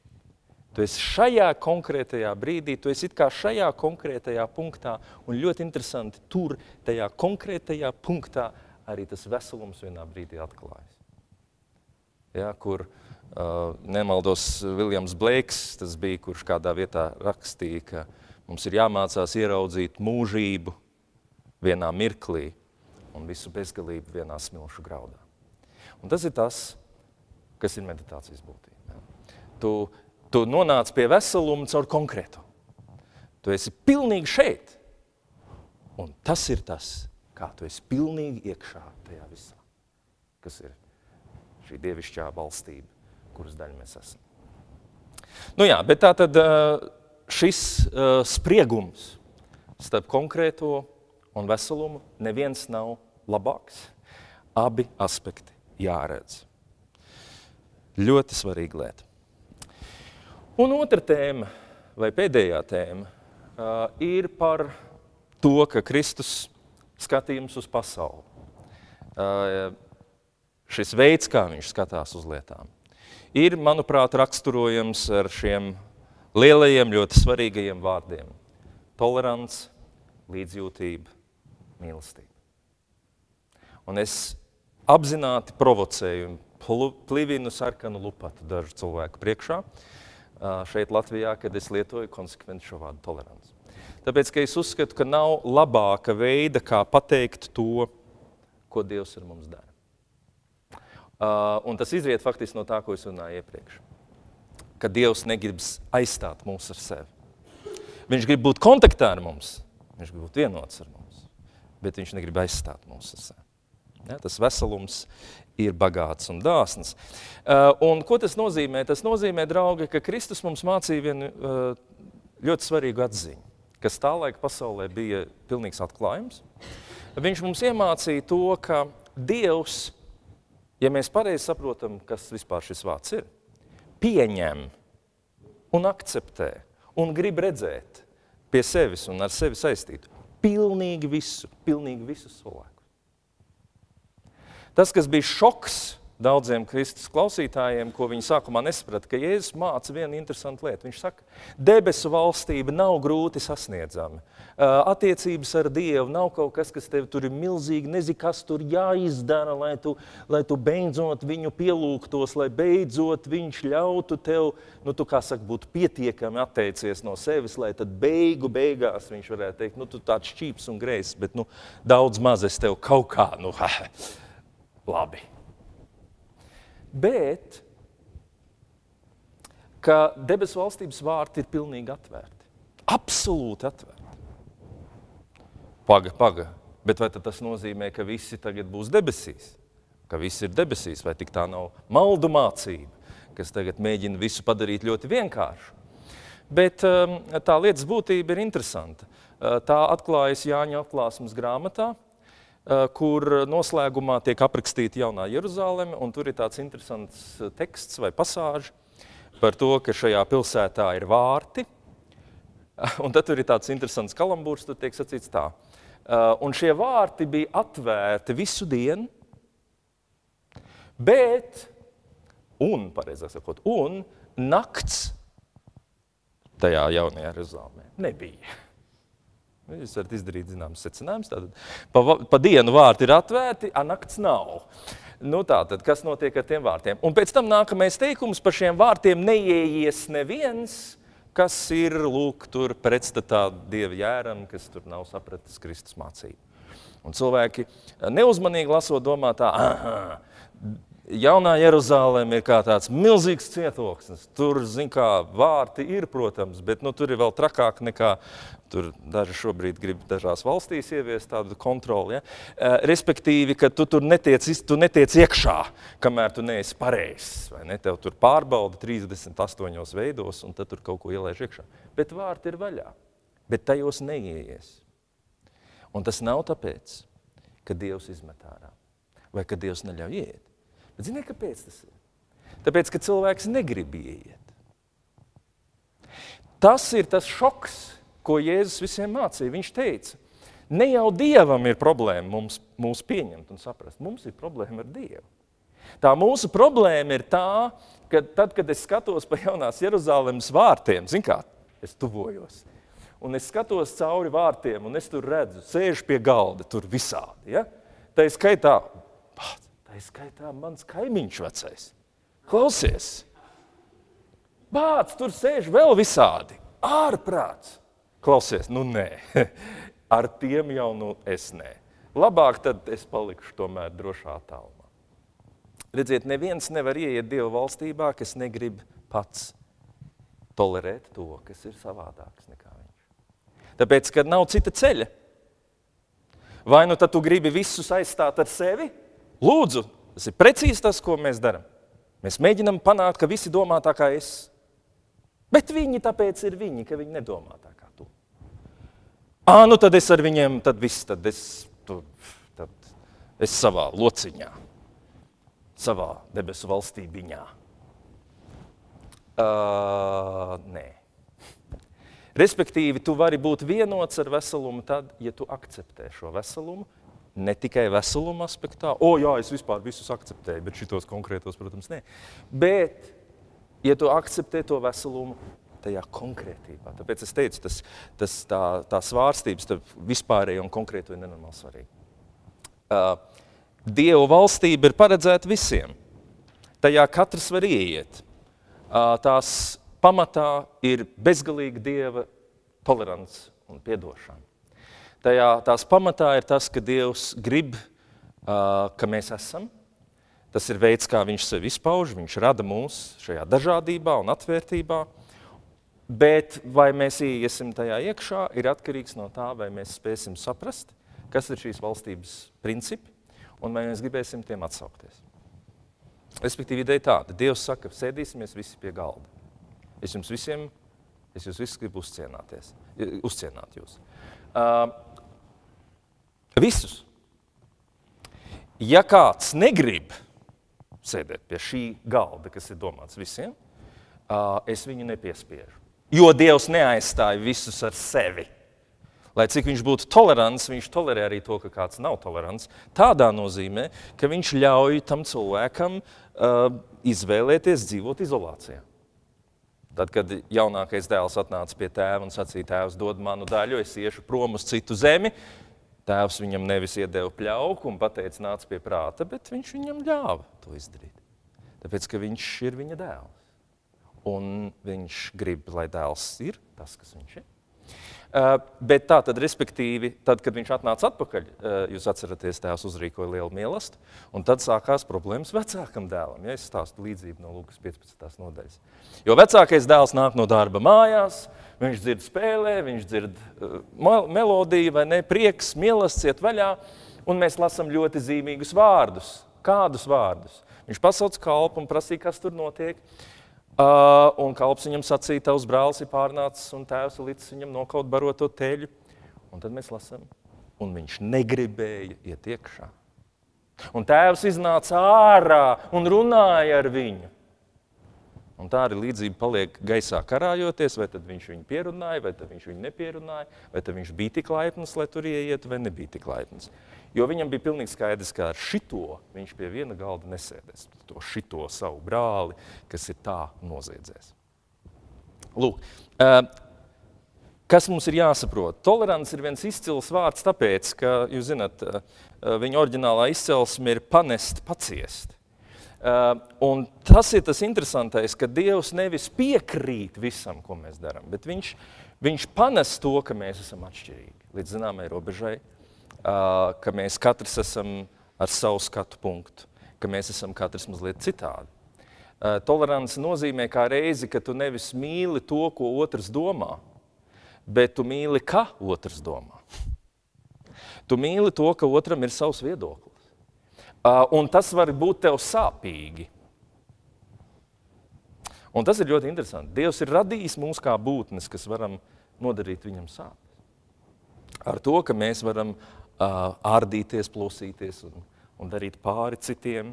Tu esi šajā konkrētajā brīdī, tu esi it kā šajā konkrētajā punktā, un ļoti interesanti, tur, tajā konkrētajā punktā, arī tas veselums vienā brīdī atklājas. Ja, kur nemaldos Viljams Bleiks, tas bija, kurš kādā vietā rakstīja, ka mums ir jāmācās ieraudzīt mūžību vienā mirklī un visu bezgalību vienā smilšu graudā. Un tas ir tas, kas ir meditācijas būtība. Ja. Tu nonāc pie veseluma caur konkrēto. Tu esi pilnīgi šeit. Un tas ir tas, kā tu esi pilnīgi iekšā tajā visā, kas ir šī dievišķā valstība, kuras daļa mēs esam. Bet tātad šis spriegums starp konkrēto un veselumu neviens nav labāks. Abi aspekti jāredz. Ļoti svarīga lieta. Un otra tēma, vai pēdējā tēma, ir par to, ka Kristus skatījums uz pasauli. šis veids, kā viņš skatās uz lietām, ir, manuprāt, raksturojams ar šiem lielajiem, ļoti svarīgajiem vārdiem. Tolerants, līdzjūtība, mīlestība. Un es apzināti provocēju un plivinu sarkanu lupatu dažu cilvēku priekšā šeit Latvijā, kad es lietoju konsekventi šo vārdu tolerants. Tāpēc, ka es uzskatu, ka nav labāka veida, kā pateikt to, ko Dievs ar mums dara. Un tas izriet faktiski no tā, ko es runāju iepriekš. Ka Dievs negrib aizstāt mūs ar sevi. Viņš grib būt kontaktā ar mums, viņš grib būt vienots ar mums, bet viņš negrib aizstāt mūs ar sevi. Ja, tas veselums ir bagāts un dāsns. Un ko tas nozīmē? Tas nozīmē, draugi, ka Kristus mums mācīja vienu ļoti svarīgu atziņu, kas tā laika pasaulē bija pilnīgs atklājums. Viņš mums iemācīja to, ka Dievs, ja mēs pareizi saprotam, kas vispār šis vārds ir, pieņem un akceptē un grib redzēt pie sevis un ar sevi saistītu pilnīgi visus cilvēkus. Tas, kas bija šoks daudziem Kristus klausītājiem, ko viņi sākumā nesaprata, ka Jēzus māca vienu interesantu lietu. Viņš saka, debesu valstība nav grūti sasniedzama. Attiecības ar Dievu nav kaut kas, kas tev tur ir milzīgi, nezinu, kas tur jāizdara, lai tu beidzot viņu pielūgtos, lai beidzot viņš ļautu tev, tu kā saka, būt pietiekami atteicies no sevis, lai tad beigās viņš varētu teikt, tu tāds šķīps un greizs, bet daudz maz es tev kaut kā, labi. Bet, ka debesu valstības vārti ir pilnīgi atvērti. Absolūti atvērti. Paga. Bet vai tad tas nozīmē, ka visi tagad būs debesīs? Ka visi ir debesīs, vai tik tā nav maldu mācība, kas tagad mēģina visu padarīt ļoti vienkāršu? Bet tā lietas būtība ir interesanta. Tā atklājas Jāņa atklāsmes grāmatā, kur noslēgumā tiek aprakstīta jaunā Jeruzaleme, un tur ir tāds interesants teksts vai pasāži par to, ka šajā pilsētā ir vārti, un tad tur ir tāds interesants kalambūrs, tur tiek sacīts tā. Un šie vārti bija atvērti visu dienu, bet, pareizāk sakot, nakts tajā jaunajā Jeruzalemē nebija. Jūs varat izdarīt zināmas secinājumus. Pa dienu vārti ir atvērti, a nakts nav. Tātad, kas notiek ar tiem vārtiem? Un pēc tam nākamais teikums par šiem vārtiem neieies neviens, kas ir, tur pretstatā Dieva jēram, kas tur nav sapratis Kristus mācību. Un cilvēki neuzmanīgi lasot domā tā, Jaunā Jeruzaleme ir kā tāds milzīgs cietoksnis. Tur, vārti ir, protams, bet tur ir vēl trakāk nekā tur daži šobrīd grib dažās valstīs ieviest tādu kontroli. Ja? Respektīvi, ka tu netiec iekšā, kamēr tu neesi pareizs. Vai ne? Tev tur pārbauda 38 veidos, un tad tur kaut ko ielaiž iekšā. Bet vārti ir vaļā, bet tajos neieies. Un tas nav tāpēc, ka Dievs izmet ārā, vai ka Dievs neļauj iet. Bet ziniet, kāpēc tas ir? Tāpēc, ka cilvēks negrib ieiet. Tas ir tas šoks, ko Jēzus visiem mācīja. Viņš teica, ne jau Dievam ir problēma mūs pieņemt un saprast. Mums ir problēma ar Dievu. Tā mūsu problēma ir tā, ka tad, kad es skatos pa jaunās Jeruzalemes vārtiem, es tuvojos, un es skatos cauri vārtiem, un es tur redzu, sēžu pie galda, tur visādi. Ja? Tā skaitā mans kaimiņš vecais. Klausies! Bāc, tur sēž vēl visādi. Ārprāts! Klausies, nē. Ar tiem jau es nē. Labāk tad es palikšu tomēr drošā tālumā. Redziet, neviens nevar ieiet Dieva valstībā, kas negrib pats tolerēt to, kas ir savādāks nekā viņš. Tāpēc, ka nav cita ceļa. Vai tad tu gribi visus aizstāt ar sevi? Lūdzu, tas ir precīzi tas, ko mēs darām. Mēs mēģinām panākt, ka visi domā tā kā es. Bet viņi tāpēc ir viņi, ka viņi nedomā tā kā tu. Tad es ar viņiem, tad es savā lociņā, savā debesu valstībiņā. Nē. Respektīvi, tu vari būt vienots ar veselumu tad, ja tu akceptē šo veselumu Ne tikai veseluma aspektā, jā, es vispār visus akceptēju, bet šitos konkrētos, protams, nē. Bet, ja tu akceptē to veselumu, tajā konkrētībā. Tāpēc es teicu, tā svārstības starp vispārējo un konkrēto ir nenormāli svarīga. Dieva valstība ir paredzēta visiem. Tajā katrs var ieiet. Tās pamatā ir bezgalīga Dieva tolerants un piedošana. Tās pamatā ir tas, ka Dievs grib, ka mēs esam. Tas ir veids, kā viņš sevi izpauž, viņš rada mūs šajā dažādībā un atvērtībā. Bet vai mēs iesim tajā iekšā, ir atkarīgs no tā, vai mēs spēsim saprast, kas ir šīs valstības principi, un vai mēs gribēsim tiem atsaukties. Respektīvi, ideja tāda. Dievs saka, sēdīsimies visi pie galda. Es jūs visus gribu uzcienāt jūs. Visus. Ja kāds negrib sēdēt pie šī galda, kas ir domāts visiem, es viņu nepiespiežu. Jo Dievs neaizstāja visus ar sevi. Lai cik viņš būtu tolerants, viņš tolerē arī to, ka kāds nav tolerants. Tādā nozīmē, ka viņš ļauj tam cilvēkam izvēlēties dzīvot izolācijā. Tad, kad jaunākais dēls atnāca pie tēva un sacīja, tēvs dod manu daļu, es iešu prom uz citu zemi, tēvs viņam nevis iedeva pļauku un pateica, nāc pie prāta, bet viņš viņam ļāva to izdarīt. Tāpēc, ka viņš ir viņa dēls. Un viņš grib, lai dēls ir tas, kas viņš ir. Bet tā tad, respektīvi, tad, kad viņš atnāca atpakaļ, jūs atceraties, tēvs uzrīkoja lielu mielastu, un tad sākās problēmas vecākam dēlam. Ja, es stāstu līdzību no Lūkas 15. nodaļas. Jo vecākais dēls nāk no darba mājās, viņš dzird spēlē, viņš dzird melodiju, vai ne, prieks, mielasts iet vaļā, un mēs lasam ļoti zīmīgus vārdus. Kādus vārdus? Viņš pasauc kalpu un prasīja, kas tur notiek. Un kalps viņam sacīja, tavs brālis ir pārnācis un tēvs licis viņam nokaut baroto teļu. Un tad mēs lasām, un viņš negribēja iet iekšā. Un tēvs iznāca ārā un runāja ar viņu. Un tā arī līdzība paliek gaisā karājoties, vai tad viņš viņu pierunāja, vai tad viņš viņu nepierunāja, vai tad viņš bija tik laipns, lai tur ieietu, vai nebija tik laipns. Jo viņam bija pilnīgi skaidrs, ka ar šito viņš pie viena galda nesēdēs. To šito savu brāli, kas ir tā noziedzēs. Lūk, kas mums ir jāsaprot? Tolerants ir viens izcils vārds tāpēc, ka, jūs zināt, viņa oriģinālā izcelsme ir panest, paciest. Un tas ir tas interesantais, ka Dievs nevis piekrīt visam, ko mēs darām, bet viņš panes to, ka mēs esam atšķirīgi līdz zināmai robežai, ka mēs katrs esam ar savu skatu punktu, ka mēs esam katrs mazliet citādi. Tolerance nozīmē kā reizi, ka tu nevis mīli to, ko otrs domā, bet tu mīli, ka otrs domā. Tu mīli to, ka otram ir savs viedoklis. Un tas var būt tev sāpīgi. Un tas ir ļoti interesanti. Dievs ir radījis mūs kā būtnes, kas varam nodarīt viņam sāpes. Ar to, ka mēs varam ārdīties, plosīties un darīt pāri citiem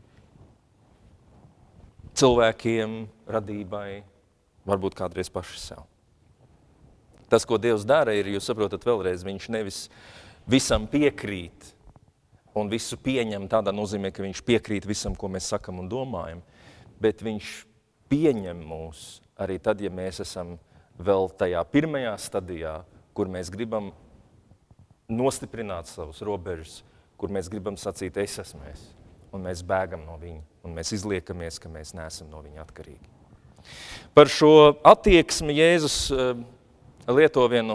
cilvēkiem, radībai, varbūt kādreiz paši sev. Tas, ko Dievs dara, ir, jūs saprotat vēlreiz, viņš nevis visam piekrīt, un visu pieņem tādā nozīmē, ka viņš piekrīt visam, ko mēs sakam un domājam, bet viņš pieņem mūs arī tad, ja mēs esam vēl tajā pirmajā stadijā, kur mēs gribam nostiprināt savus robežas, kur mēs gribam sacīt, es esmu es, un mēs bēgam no viņa, un mēs izliekamies, ka mēs neesam no viņa atkarīgi. Par šo attieksmi Jēzus lieto vienu,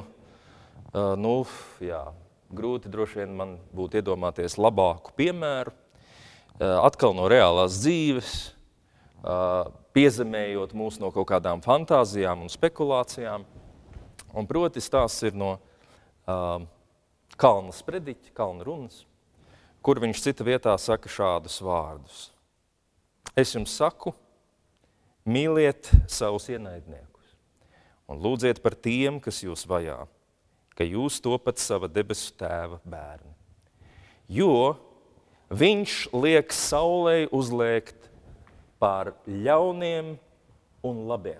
grūti droši vien man būtu iedomāties labāku piemēru, atkal no reālās dzīves, piezemējot mūs no kaut kādām fantāzijām un spekulācijām. Un proti stāsts ir no Kalna sprediķa, Kalna runas, kur viņš cita vietā saka šādus vārdus. Es jums saku, mīliet savus ienaidniekus un lūdziet par tiem, kas jūs vajā, ka jūs topat sava debesu tēva bērni. Jo viņš liek saulei uzliekt pār ļauniem un labiem,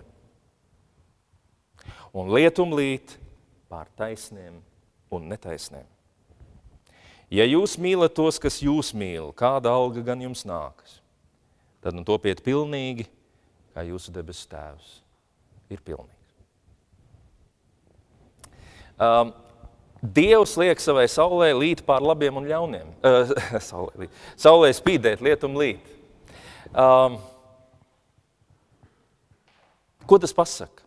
un lietum līt pār taisniem un netaisniem. Ja jūs mīlat tos, kas jūs mīl, kāda alga gan jums nākas, tad nu topiet pilnīgi, kā jūsu debesu tēvs ir pilnīgs. Dievs liek savai saulē līt pār labiem un ļauniem. Saulē spīdēt, lietum līt. Ko tas pasaka?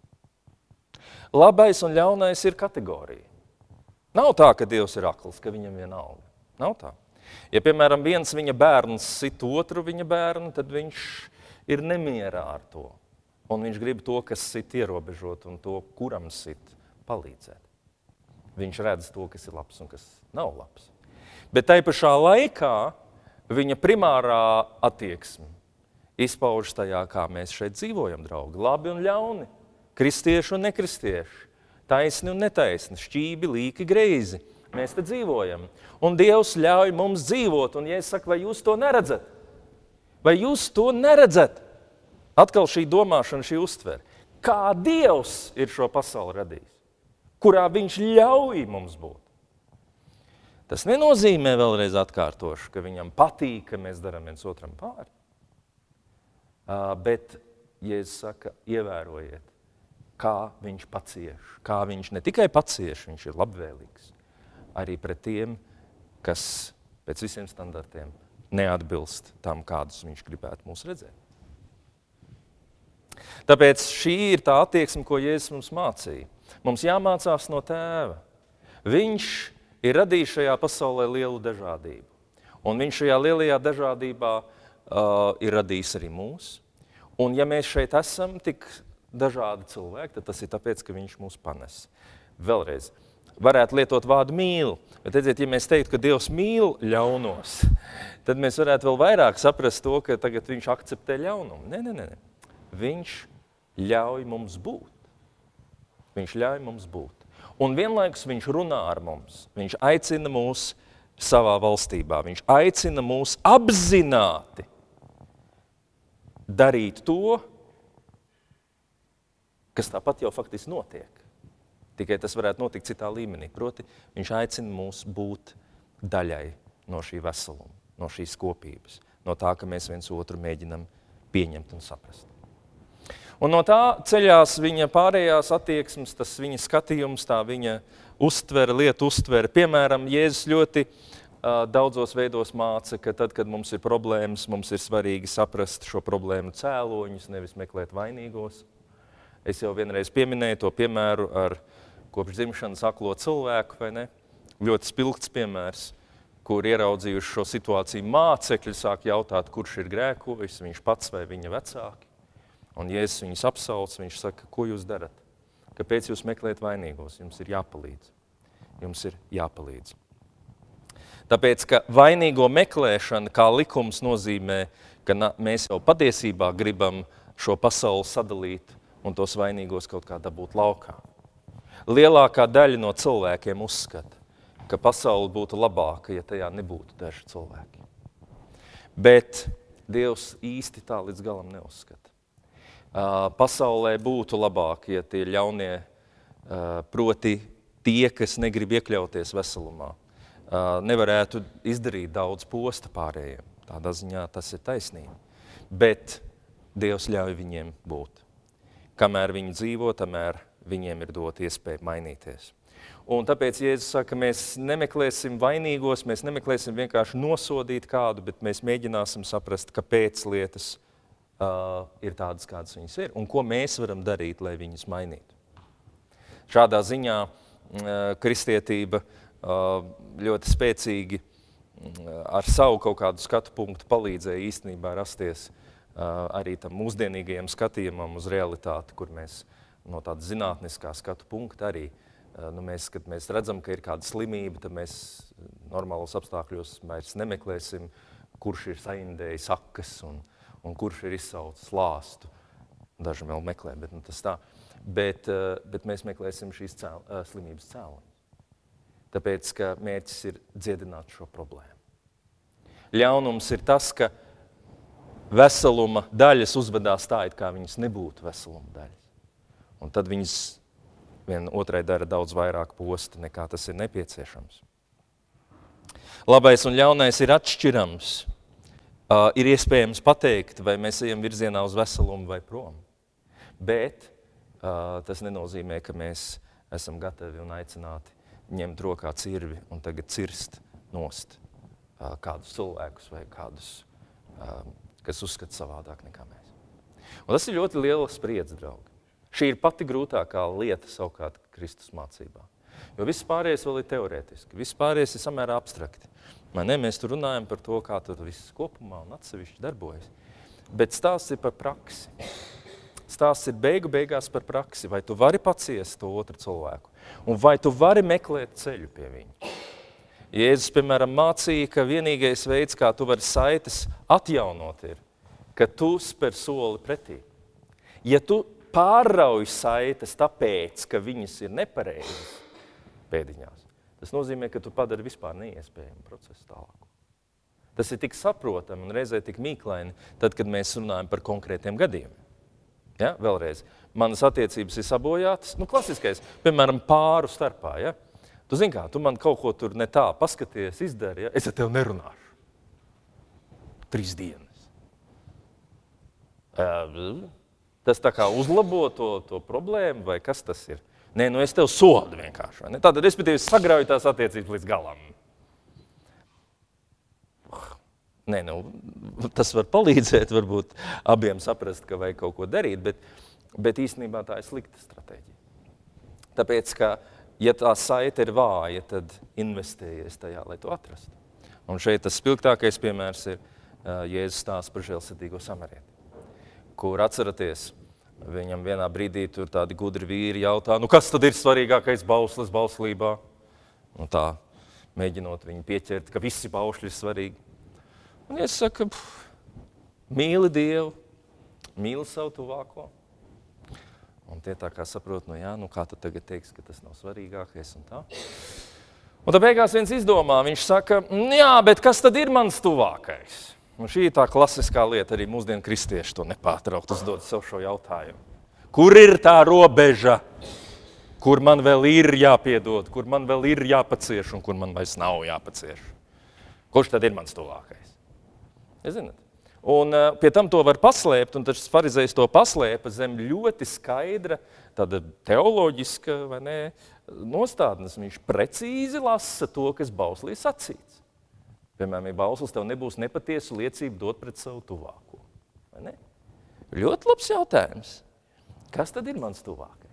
Labais un ļaunais ir kategorija. Nav tā, ka Dievs ir akls, ka viņam vienalga. Nav tā. Ja, piemēram, viens viņa bērns sit otru viņa bērnu, tad viņš ir nemierā ar to. Un viņš grib to, kas sit ierobežot, un to, kuram sit, palīdzēt. Viņš redz to, kas ir labs un kas nav labs. Bet tai pašā laikā viņa primārā attieksme izpaužas tajā, kā mēs šeit dzīvojam, draugi. Labi un ļauni, kristieši un nekristieši, taisni un netaisni, šķībi, līki, greizi. Mēs te dzīvojam. Un Dievs ļauj mums dzīvot. Un ja es saku, vai jūs to neredzat? Vai jūs to neredzat? Atkal šī domāšana, šī uztvere. Kā Dievs ir šo pasauli radījis? Kurā viņš ļauj mums būt? Tas nenozīmē, vēlreiz atkārtošu, ka viņam patīk, ka mēs darām viens otram pāri. Bet, ja es saku, ievērojiet, kā viņš pacieš, kā viņš ne tikai pacieš, viņš ir labvēlīgs, arī pret tiem, kas pēc visiem standartiem neatbilst tam, kādus viņš gribētu mūs redzēt. Tāpēc šī ir tā attieksme, ko Jēzus mums mācīja. Mums jāmācās no tēva. Viņš ir radījis šajā pasaulē lielu dažādību. Un viņš šajā lielajā dažādībā ir radījis arī mūs. Un ja mēs šeit esam tik dažādi cilvēki, tad tas ir tāpēc, ka viņš mūs panes. Vēlreiz, varētu lietot vārdu mīl, bet redziet, ja mēs teiktu, ka Dievs mīl ļaunos, tad mēs varētu vēl vairāk saprast to, ka tagad viņš akceptē ļaunumu. Nē. Viņš ļauj mums būt. Viņš ļauj mums būt. Un vienlaikus viņš runā ar mums. Viņš aicina mūs savā valstībā. Viņš aicina mūs apzināti darīt to, kas tāpat jau faktiski notiek. Tikai tas varētu notikt citā līmenī. Proti, viņš aicina mūs būt daļai no šī veseluma, no šīs kopības, no tā, ka mēs viens otru mēģinam pieņemt un saprast. Un no tā ceļās viņa pārējās attieksmes, tas viņa skatījums, tā viņa uztvere, lietu uztvere. Piemēram, Jēzus ļoti daudzos veidos māca, ka tad, kad mums ir problēmas, mums ir svarīgi saprast šo problēmu cēloņus, nevis meklēt vainīgos. Es jau vienreiz pieminēju to piemēru ar kopš dzimšanas aklo cilvēku, vai ne? Ļoti spilgts piemērs, kur ieraudzījuši šo situāciju mācekļi sāk jautāt, kurš ir grēkojis, viņš pats vai viņa vecāki. Un Jēzus viņus apsauc, viņš saka, ko jūs darat? Kāpēc jūs meklējat vainīgos? Jums ir jāpalīdz. Jums ir jāpalīdz. Tāpēc, ka vainīgo meklēšana kā likums nozīmē, ka mēs jau patiesībā gribam šo pasauli sadalīt un tos vainīgos kaut kā dabūt laukā. Lielākā daļa no cilvēkiem uzskata, ka pasauli būtu labāka, ja tajā nebūtu daži cilvēki. Bet Dievs īsti tā līdz galam neuzskata. Pasaulē būtu labāk, ja tie ļaunie, proti tie, kas negrib iekļauties veselumā, nevarētu izdarīt daudz posta pārējiem. Tādā ziņā tas ir taisnība. Bet Dievs ļauj viņiem būt. Kamēr viņi dzīvo, tamēr viņiem ir dot iespēju mainīties. Un tāpēc Jēzus saka, mēs nemeklēsim vainīgos, mēs nemeklēsim vienkārši nosodīt kādu, bet mēs mēģināsim saprast, kāpēc lietas ir tādas, kādas viņas ir, un ko mēs varam darīt, lai viņas mainītu. Šādā ziņā kristietība ļoti spēcīgi ar savu kaut kādu skatu punktu palīdzēja īstenībā rasties arī tam mūsdienīgajam skatījumam uz realitāti, kur mēs no tāda zinātniskā skatu punkta arī, kad mēs redzam, ka ir kāda slimība, tad mēs normālos apstākļos vairs nemeklēsim, kurš ir saindējis sakas un kurš ir izsaucis lāstu. Daži vēl meklē, bet tas tā. Bet mēs meklēsim šīs slimības cēloņus. Tāpēc, ka mērķis ir dziedināt šo problēmu. Ļaunums ir tas, ka veseluma daļas uzvedās tā, it kā viņas nebūtu veseluma daļas. Un tad viņas vien otrai dara daudz vairāk posta, nekā tas ir nepieciešams. Labais un ļaunais ir atšķirams. Ir iespējams pateikt, vai mēs ejam virzienā uz veselumu vai prom. Bet tas nenozīmē, ka mēs esam gatavi un aicināti ņemt rokā cirvi un tagad cirst nost kādus cilvēkus vai kādus, kas uzskata savādāk nekā mēs. Un tas ir ļoti liela spriedze, draugi. Šī ir pati grūtākā lieta savukārt Kristus mācībā. Jo viss pārējais vēl ir teorētiski, viss pārējais ir samērā abstrakti. Mēs tur runājam par to, kā tur viss kopumā un atsevišķi darbojas. Bet stāsts ir par praksi. Stāsts ir beigās par praksi. Vai tu vari paciest to otru cilvēku? Un vai tu vari meklēt ceļu pie viņa? Jēzus, piemēram, mācīja, ka vienīgais veids, kā tu vari saites atjaunot, ir, ka tu spēr soli pretī. Ja tu pārrauj saites tāpēc, ka viņas ir nepareizas pēdiņās, tas nozīmē, ka tu padari vispār neiespējamu procesu tālāku. Tas ir tik saprotami un reizē tik mīklaini, tad, kad mēs runājam par konkrētiem gadījumiem. Ja? Vēlreiz, manas attiecības ir sabojātas, klasiskais, piemēram, pāru starpā. Ja? Tu zini kā, tu man kaut ko tur ne tā paskaties, izdari, ja? Es ar tevi nerunāšu. 3 dienas. Tas tā kā uzlabo to problēmu, vai kas tas ir? Nē, es tev sodu vienkārši. Vai ne? Tātad, respektīvi, sagrauju tās attiecības līdz galam. Nē, tas var palīdzēt, varbūt abiem saprast, ka vajag kaut ko darīt, bet īstenībā tā ir slikta stratēģija. Tāpēc, ka, ja tā saite ir vāja, tad investējies tajā, lai to atrastu. Un šeit tas spilgtākais piemērs ir Jēzus stāsts par žēlsirdīgo samarieti, kur atceraties, viņam vienā brīdī tur tādi gudri vīri jautā, kas tad ir svarīgākais bauslis bauslībā? Un tā, mēģinot viņu pieķert, ka visi baušļi ir svarīgi. Un es saku, mīli Dievu, mīli savu tuvāko. Un tie tā kā saprot, kā tu tagad teiksi, ka tas nav svarīgākais un tā. Un tā beigās viens izdomā, viņš saka, bet kas tad ir mans tuvākais? Un šī ir tā klasiskā lieta, arī mūsdienu kristieši to nepārtraukt uzdod sev šo jautājumu. Kur ir tā robeža, kur man vēl ir jāpiedod, kur man vēl ir jāpacieš un kur man vairs nav jāpacieš? Kurš tad ir mans tuvākais? Zināt? Un pie tam to var paslēpt, un tas farizejs to paslēpa zem ļoti skaidra, tāda teoloģiska, vai ne, nostādnes. Viņš precīzi lasa to, kas bauslī sacīts. Piemēram, ja bauslis tev nebūs nepatiesu liecību dot pret savu tuvāko. Vai ne? Ļoti labs jautājums. Kas tad ir mans tuvākais?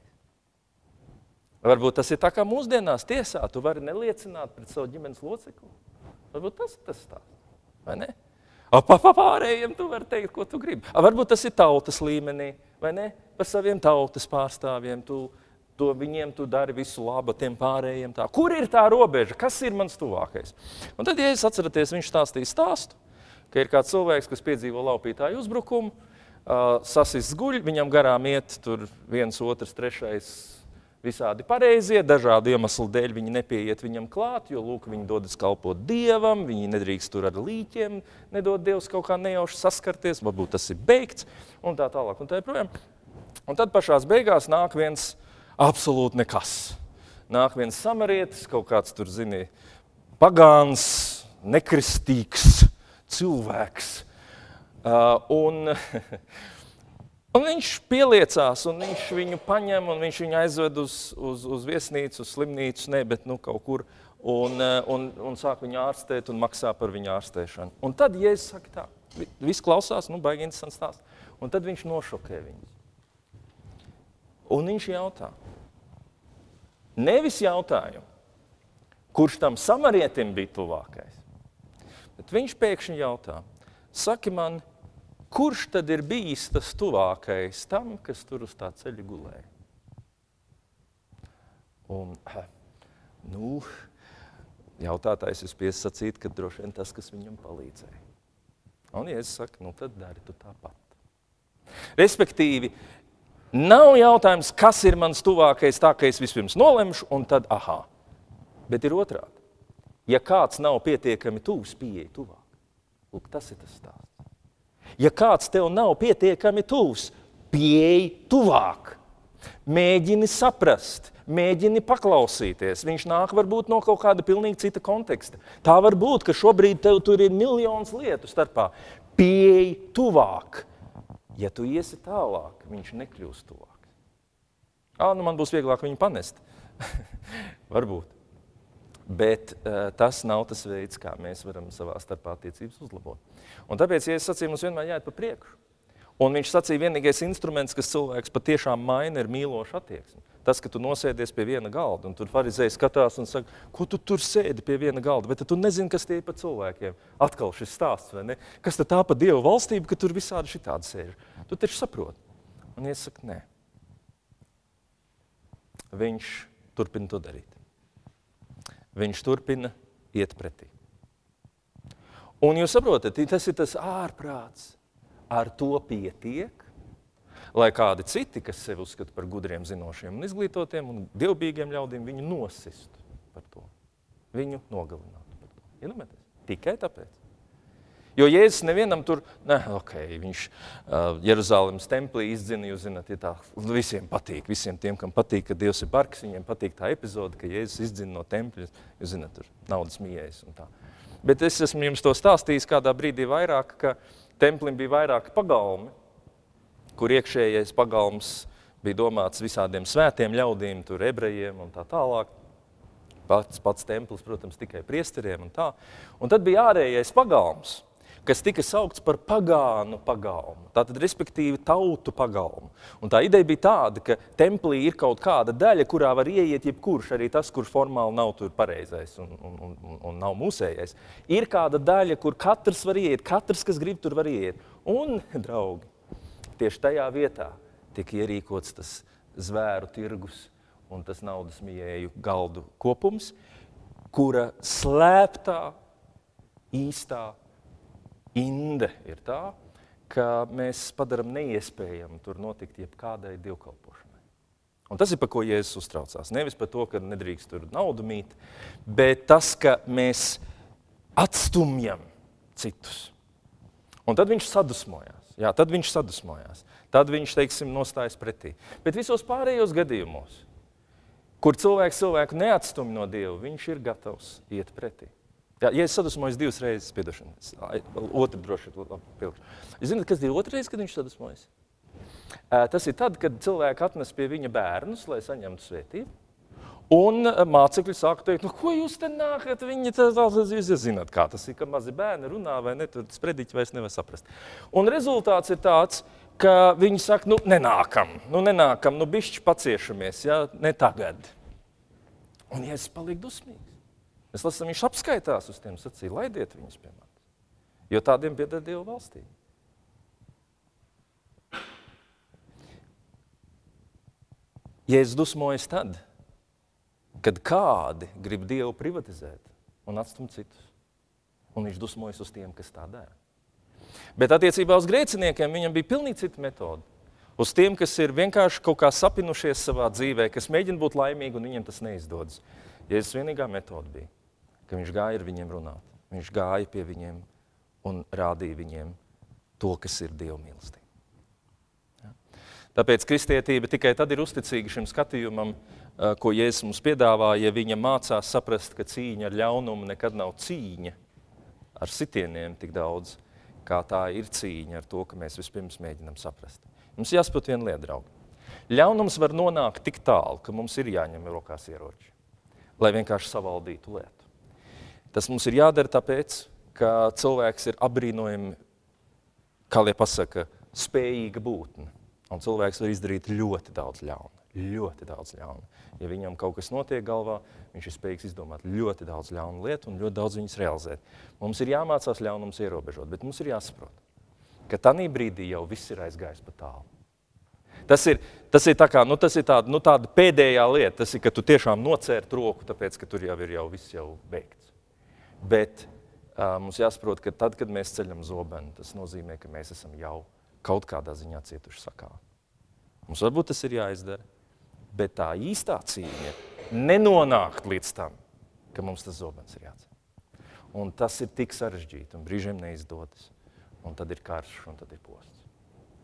Varbūt tas ir tā kā mūsdienās tiesā, tu vari neliecināt pret savu ģimenes locekli. Varbūt tas ir tas stāsts. Vai ne? Pārējiem tu vari teikt, ko tu gribi. Varbūt tas ir tautas līmenī, vai ne? Par saviem tautas pārstāvjiem. Viņiem tu dari visu labu, tiem pārējiem tā. Kur ir tā robeža? Kas ir mans tuvākais? Un tad, ja es atceraties, viņš stāstīja stāstu, ka ir kāds cilvēks, kas piedzīvo laupītāju uzbrukumu, sasists guļ, viņam garām iet tur 1, 2, 3 visādi pareizie, dažādu iemeslu dēļ viņi nepieiet viņam klāt, jo, lūk, viņi dodas kalpot Dievam, viņi nedrīkst tur ar līķiem, nedod Dievs kaut kā nejauši saskarties, varbūt tas ir beigts, un tā tālāk, un tā joprojām. Un tad pašās beigās nāk viens absolūti nekas. Nāk viens samarietis, kaut kāds tur, zini, pagāns, nekristīgs cilvēks. Un viņš pieliecās, un viņš viņu paņem, un viņš viņu aizved uz viesnīcu, uz slimnīcu, bet kaut kur, un sāk viņu ārstēt un maksā par viņu ārstēšanu. Un tad Jēzus saka tā, viss klausās, baigi interesants stāsts, un tad viņš nošokē viņus. Un viņš jautā, nevis jautājumu, kurš tam samarietim bija tuvākais, bet viņš pēkšņi jautā, saki man, kurš tad ir bijis tas tuvākais tam, kas tur uz tā ceļa gulēja? Un, jautātājs ir spiests sacīt, ka droši vien tas, kas viņam palīdzēja. Un Jēzus saka, tad dari tu tāpat. Respektīvi, nav jautājums, kas ir mans tuvākais, tā, ka es vispirms nolemšu, un tad, Bet ir otrādi. Ja kāds nav pietiekami tuvs, pieeja tuvāk. Lūk, tas ir tas stāsts. Ja kāds tev nav pietiekami tuvs, pieeja tuvāk. Mēģini saprast, Mēģini paklausīties. Viņš nāk varbūt no kaut kāda pilnīgi cita konteksta. Tā var būt, ka šobrīd tev tur ir miljonus lietu starpā. Pieej tuvāk. Ja tu iesi tālāk, viņš nekļūst tuvāk. Man būs vieglāk viņu panest. Varbūt. Bet tas nav tas veids, kā mēs varam savā starpā attiecības uzlabot. Un tāpēc, ja es sacīju, mums vienmēr jāiet pa priekšu. Un viņš sacīja, vienīgais instruments, kas cilvēks patiešām maina, ir mīloša attieksme. Tas, ka tu nosēdies pie viena galda, un tur farizēji skatās un saka, ko tu tur sēdi pie viena galda, bet tu nezini, kas tie ir pa cilvēkiem. Atkal šis stāsts, vai ne? Kas tad tā pa Dievu valstību, ka tur visādi šitādi sēž? Tu taču saproti. Un es saku, nē. Viņš turpina to darīt. Viņš turpina iet pretī. Un jūs saprotat, tas ir tas ārprāts. Ar to pietiek, lai kādi citi, kas sevi uzskata par gudriem, zinošiem un izglītotiem un dievbijīgiem ļaudīm, viņu nosistu par to. Viņu nogalinātu par to. Iedomājieties? Tikai tāpēc. Jo Jēzus nevienam tur, viņš Jeruzalemes templī izdzina, jūs zināt, ja tā visiem patīk, visiem tiem, kam patīk, ka Dievs ir bargs, viņiem patīk tā epizode, ka Jēzus izdzina no tempļa, jūs zināt, tur naudas mījējas un tā. Bet es esmu jums to stāstījis kādā brīdī vairāk, ka templim bija vairāki pagalmi, kur iekšējais pagalms bija domāts visādiem svētiem ļaudīm, tur ebrejiem un tā tālāk. Pats templis, protams, tikai priesteriem un tā. Un tad bija ārējais pagalms, kas tika saukts par pagānu pagalmu. Tātad, respektīvi, tautu pagalmu. Un tā ideja bija tāda, ka templī ir kaut kāda daļa, kurā var ieiet jebkurš, arī tas, kurš formāli nav tur pareizais un nav mūsējais. Ir kāda daļa, kur katrs var ieiet, katrs, kas grib, tur var ieiet. Un, draugi, tieši tajā vietā tika ierīkots tas zvēru tirgus un tas naudas mījēju galdu kopums, kura slēptā, īstā inde ir tā, ka mēs padaram neiespējami tur notikt jebkādai dievkalpošanai. Un tas ir, par ko Jēzus uztraucās. Nevis par to, ka nedrīkst tur naudu mīt, bet tas, ka mēs atstumjam citus. Un tad viņš sadusmojās. Jā, tad viņš sadusmojās. Tad viņš, teiksim, nostājas pretī. Bet visos pārējos gadījumos, kur cilvēku neatstumj no Dievu, viņš ir gatavs iet pretī. Jā, ja es sadusmojas 2 reizes, piedošanas, otru droši pilkšu. Jūs zināt, kas ir otra reize, kad viņš sadusmojas? Tas ir tad, kad cilvēki atnes pie viņa bērnus, lai saņemtu svētību. Un mācekļi sāka teikt, ko jūs te nākat? Jūs zināt, kā tas ir, ka mazi bērni runā vai ne, tur sprediķi vairs nevar saprast. Un rezultāts ir tāds, ka viņi saka, nenākam, bišķi paciešamies, ja, ne tagad. Un Jēzus paliek dusmīgs. Es lasu, viņš apskaitās uz tiem, sacīja, laidiet viņus pie manis, jo tādiem pieder Dieva valstī. Jēzus dusmojas tad, kad kādi grib Dievu privatizēt un atstumt citus. Un viņš dusmojas uz tiem, kas tā dara. Bet attiecībā uz grēciniekiem viņam bija pilnīgi cita metode. Uz tiem, kas ir vienkārši kaut kā sapinušies savā dzīvē, kas mēģina būt laimīgi un viņiem tas neizdodas. Jēzus vienīgā metode bija, ka viņš gāja ar viņiem runāt. Viņš gāja pie viņiem un rādīja viņiem to, kas ir Dieva mīlestība. Ja? Tāpēc kristietība tikai tad ir uzticīga šim skatījumam, ko Jēzus mums piedāvā, ja viņa mācās saprast, ka cīņa ar ļaunumu nekad nav cīņa ar sitieniem tik daudz, kā tā ir cīņa ar to, ka mēs vispirms mēģinām saprast. Mums jāsaprot viena lieta, draugi. Ļaunums var nonākt tik tālu, ka mums ir jāņem rokās ieroči, lai vienkārši savaldītu lietu. Tas mums ir jādara tāpēc, ka cilvēks ir apbrīnojami, kā lai pasaka, spējīga būtne. Un cilvēks var izdarīt ļoti daudz ļauna. Ļoti daudz ļauna. Ja viņam kaut kas notiek galvā, viņš ir spējīgs izdomāt ļoti daudz ļaunu lietu un ļoti daudz viņas realizēt. Mums ir jāmācās ļaunums ierobežot, bet mums ir jāsaprot, ka tanī brīdī jau viss ir aizgājis pa tālu. Tas ir tāda pēdējā lieta, tas ir, ka tu tiešām nocērt roku, tāpēc, ka tur jau ir viss beigts. Bet mums jāsaprot, ka tad, kad mēs ceļam zobenu, tas nozīmē, ka mēs esam jau kaut kādā ziņā cietuši sakāvi. Mums varbūt tas ir jāizdara, bet tā īstā cīņa nenonākt līdz tam, ka mums tas zobens ir jāceļ. Un tas ir tik sarežģīti un brīžiem neizdodas. Un tad ir karš un tad ir posts.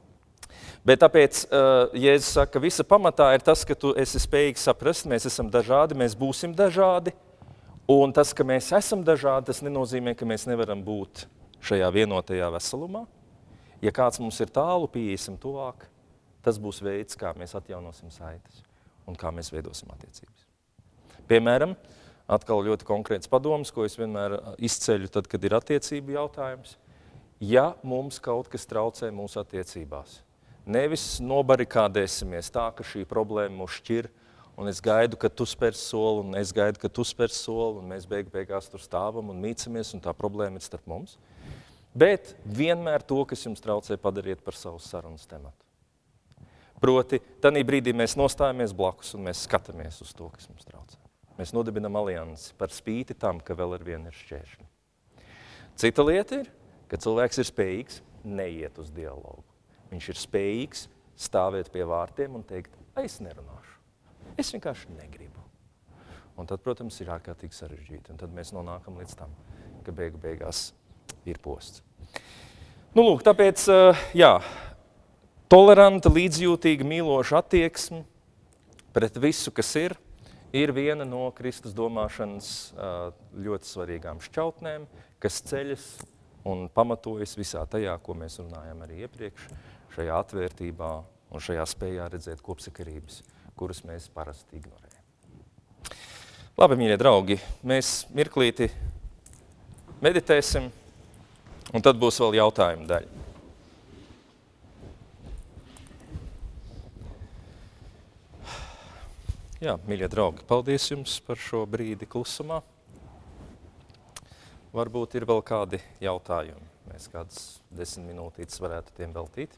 Bet tāpēc, Jēzus saka, ka visa pamatā ir tas, ka tu esi spējīgs saprast, mēs esam dažādi, mēs būsim dažādi, un tas, ka mēs esam dažādi, tas nenozīmē, ka mēs nevaram būt šajā vienotajā veselumā. Ja kāds mums ir tālu, pieiesim tuvāk, tas būs veids, kā mēs atjaunosim saites un kā mēs veidosim attiecības. Piemēram, atkal ļoti konkrēts padoms, ko es vienmēr izceļu tad, kad ir attiecību jautājums. Ja mums kaut kas traucē mūsu attiecībās, nevis nobarikādēsimies tā, ka šī problēma mūs šķir, un es gaidu, ka tu spērs soli, un es gaidu, ka tu spērs soli, un mēs beigās tur stāvam un mīcamies, un tā problēma ir starp mums. Bet vienmēr to, kas jums traucē, padariet par savu sarunas tematu. Proti, tanī brīdī mēs nostājamies blakus un mēs skatāmies uz to, kas mums traucē. Mēs nodibinam aliansi par spīti tam, ka vēl ar vienu ir šķēršļi. Cita lieta ir, ka cilvēks ir spējīgs neiet uz dialogu. Viņš ir spējīgs stāvēt pie vārtiem un teikt, es nerunāšu. Es vienkārši negribu. Un tad, protams, ir ārkārtīgi sarežģīti. Un tad mēs nonākam līdz tam, ka beigās ir posts. Nu, lūk, tāpēc, jā, toleranta, līdzjūtīga, mīloša attieksme pret visu, kas ir viena no Kristus domāšanas ļoti svarīgām šķautnēm, kas ceļas un pamatojas visā tajā, ko mēs runājam arī iepriekš, šajā atvērtībā un šajā spējā redzēt kopsakarības, kuras mēs parasti ignorējam. Labi, mīļie draugi, mēs mirklīti meditēsim, un tad būs vēl jautājuma daļa. Jā, mīļie draugi, paldies jums par šo brīdi klusumā. Varbūt ir vēl kādi jautājumi. Mēs kādas 10 minūtītes varētu tiem veltīt.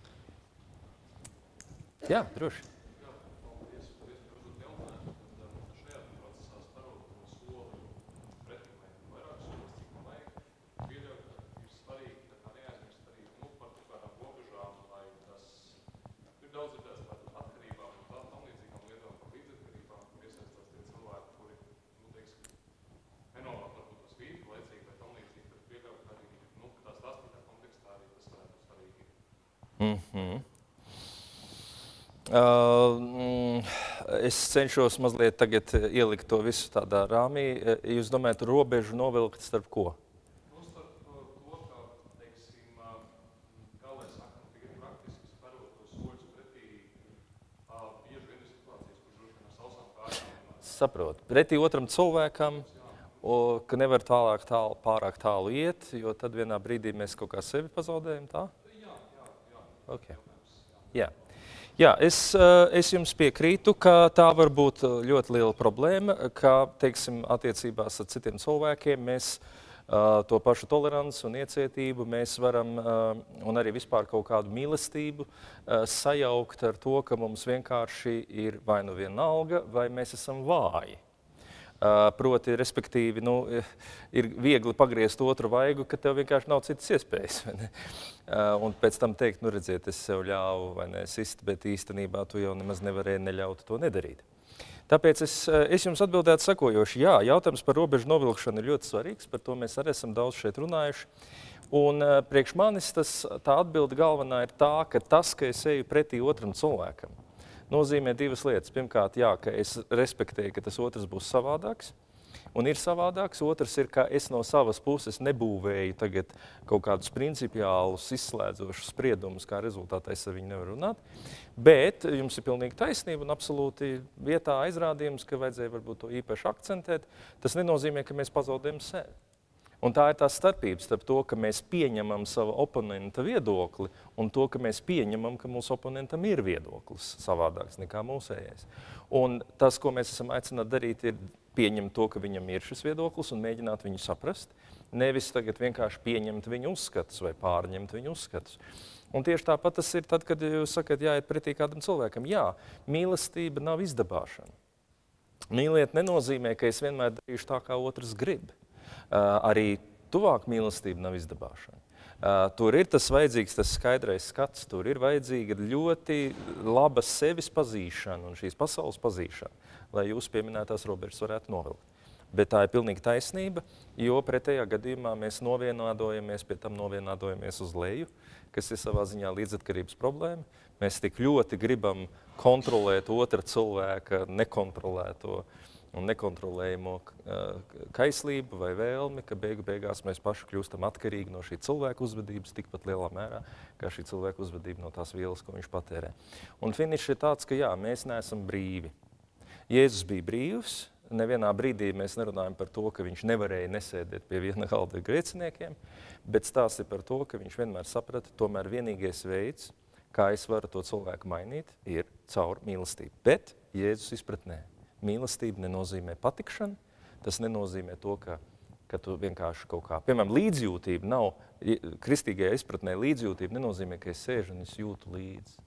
Jā, droši. Es cenšos mazliet tagad ielikt to visu tādā rāmī. Jūs domājat, robežu novilkt starp ko? Nu, starp to, ka, teiksim, kā lai sakam, tikai praktiski sparot tos soļus pretī bieži vien ir situācijas, kur droši vien ar sausām kājām. Saprot. Pretī otram cilvēkam, ka nevar pārāk tālu iet, jo tad vienā brīdī mēs kaut kā sevi pazaudējam, tā? Jā. Okay. Jā. Jā, es jums piekrītu, ka tā var būt ļoti liela problēma, ka, teiksim, attiecībās ar citiem cilvēkiem mēs to pašu toleranci un iecietību mēs varam, un arī vispār kaut kādu mīlestību sajaukt ar to, ka mums vienkārši ir vai nu vienalga, vai mēs esam vāji. Proti, respektīvi, nu, ir viegli pagriezt otru vaigu, ka tev vienkārši nav citas iespējas. Vai ne? Un pēc tam teikt, nu redziet, es sev ļāvu vai ne sist, bet īstenībā tu jau nemaz nevarēji neļaut to nedarīt. Tāpēc es jums atbildētu sakojoši, jā, jautājums par robežu novilkšanu ir ļoti svarīgs, par to mēs arī esam daudz šeit runājuši. Un priekš manis tā atbilde galvenā ir tā, ka tas, ka es eju pretī otram cilvēkam, nozīmē divas lietas. Pirmkārt, jā, ka es respektēju, ka tas otrs būs savādāks, un ir savādāks. Otrs ir, ka es no savas puses nebūvēju tagad kaut kādus principiālus, izslēdzošus spriedumus, kā rezultātā es ar viņu nevaru runāt. Bet jums ir pilnīgi taisnība un absolūti vietā aizrādījums, ka vajadzēja varbūt to īpaši akcentēt. Tas nenozīmē, ka mēs pazaudējam sevi. Un tā ir tā starpība starp to, ka mēs pieņemam savu oponenta viedokli un to, ka mēs pieņemam, ka mūsu oponentam ir viedoklis savādāks nekā mūsējais. Un tas, ko mēs esam aicināti darīt, ir pieņemt to, ka viņam ir šis viedoklis un mēģināt viņu saprast. Nevis tagad vienkārši pieņemt viņu uzskatus vai pārņemt viņu uzskatus. Un tieši tāpat tas ir tad, kad jūs sakat, jāiet pretī kādam cilvēkam. Jā, mīlestība nav izdabāšana. Mīliet nenozīmē, ka es vienmēr darīšu tā, kā otrs grib. Arī tuvāk mīlestība nav izdabāšana. Tur ir tas vajadzīgs, tas skaidrais skats, tur ir vajadzīga ļoti laba sevis pazīšana un šīs pasaules pazīšana, lai jūs pieminētās robežas varētu novilkt. Bet tā ir pilnīgi taisnība, jo pretējā gadījumā mēs novienādojamies, pie tam novienādojamies uz leju, kas ir savā ziņā līdzatkarības problēma. Mēs tik ļoti gribam kontrolēt otra cilvēka nekontrolēto un nekontrolējamo kaislību vai vēlmi, ka beigās mēs paši kļūstam atkarīgi no šī cilvēka uzvedības tikpat lielā mērā, kā šī cilvēka uzvedība no tās vielas, ko viņš patērē. Un finišs ir tāds, ka jā, mēs neesam brīvi. Jēzus bija brīvs, nevienā brīdī mēs nerunājam par to, ka viņš nevarēja nesēdēt pie viena galda ar grēciniekiem, bet stāsts ir par to, ka viņš vienmēr saprata, tomēr vienīgais veids, kā es varu to cilvēku mainīt, ir caur mīlestību. Bet Jēzus izpratnē. Mīlestība nenozīmē patikšanu, tas nenozīmē to, ka tu vienkārši kaut kā, piemēram, līdzjūtība nav, kristīgajā izpratnē līdzjūtība nenozīmē, ka es sēžu un es jūtu līdzi.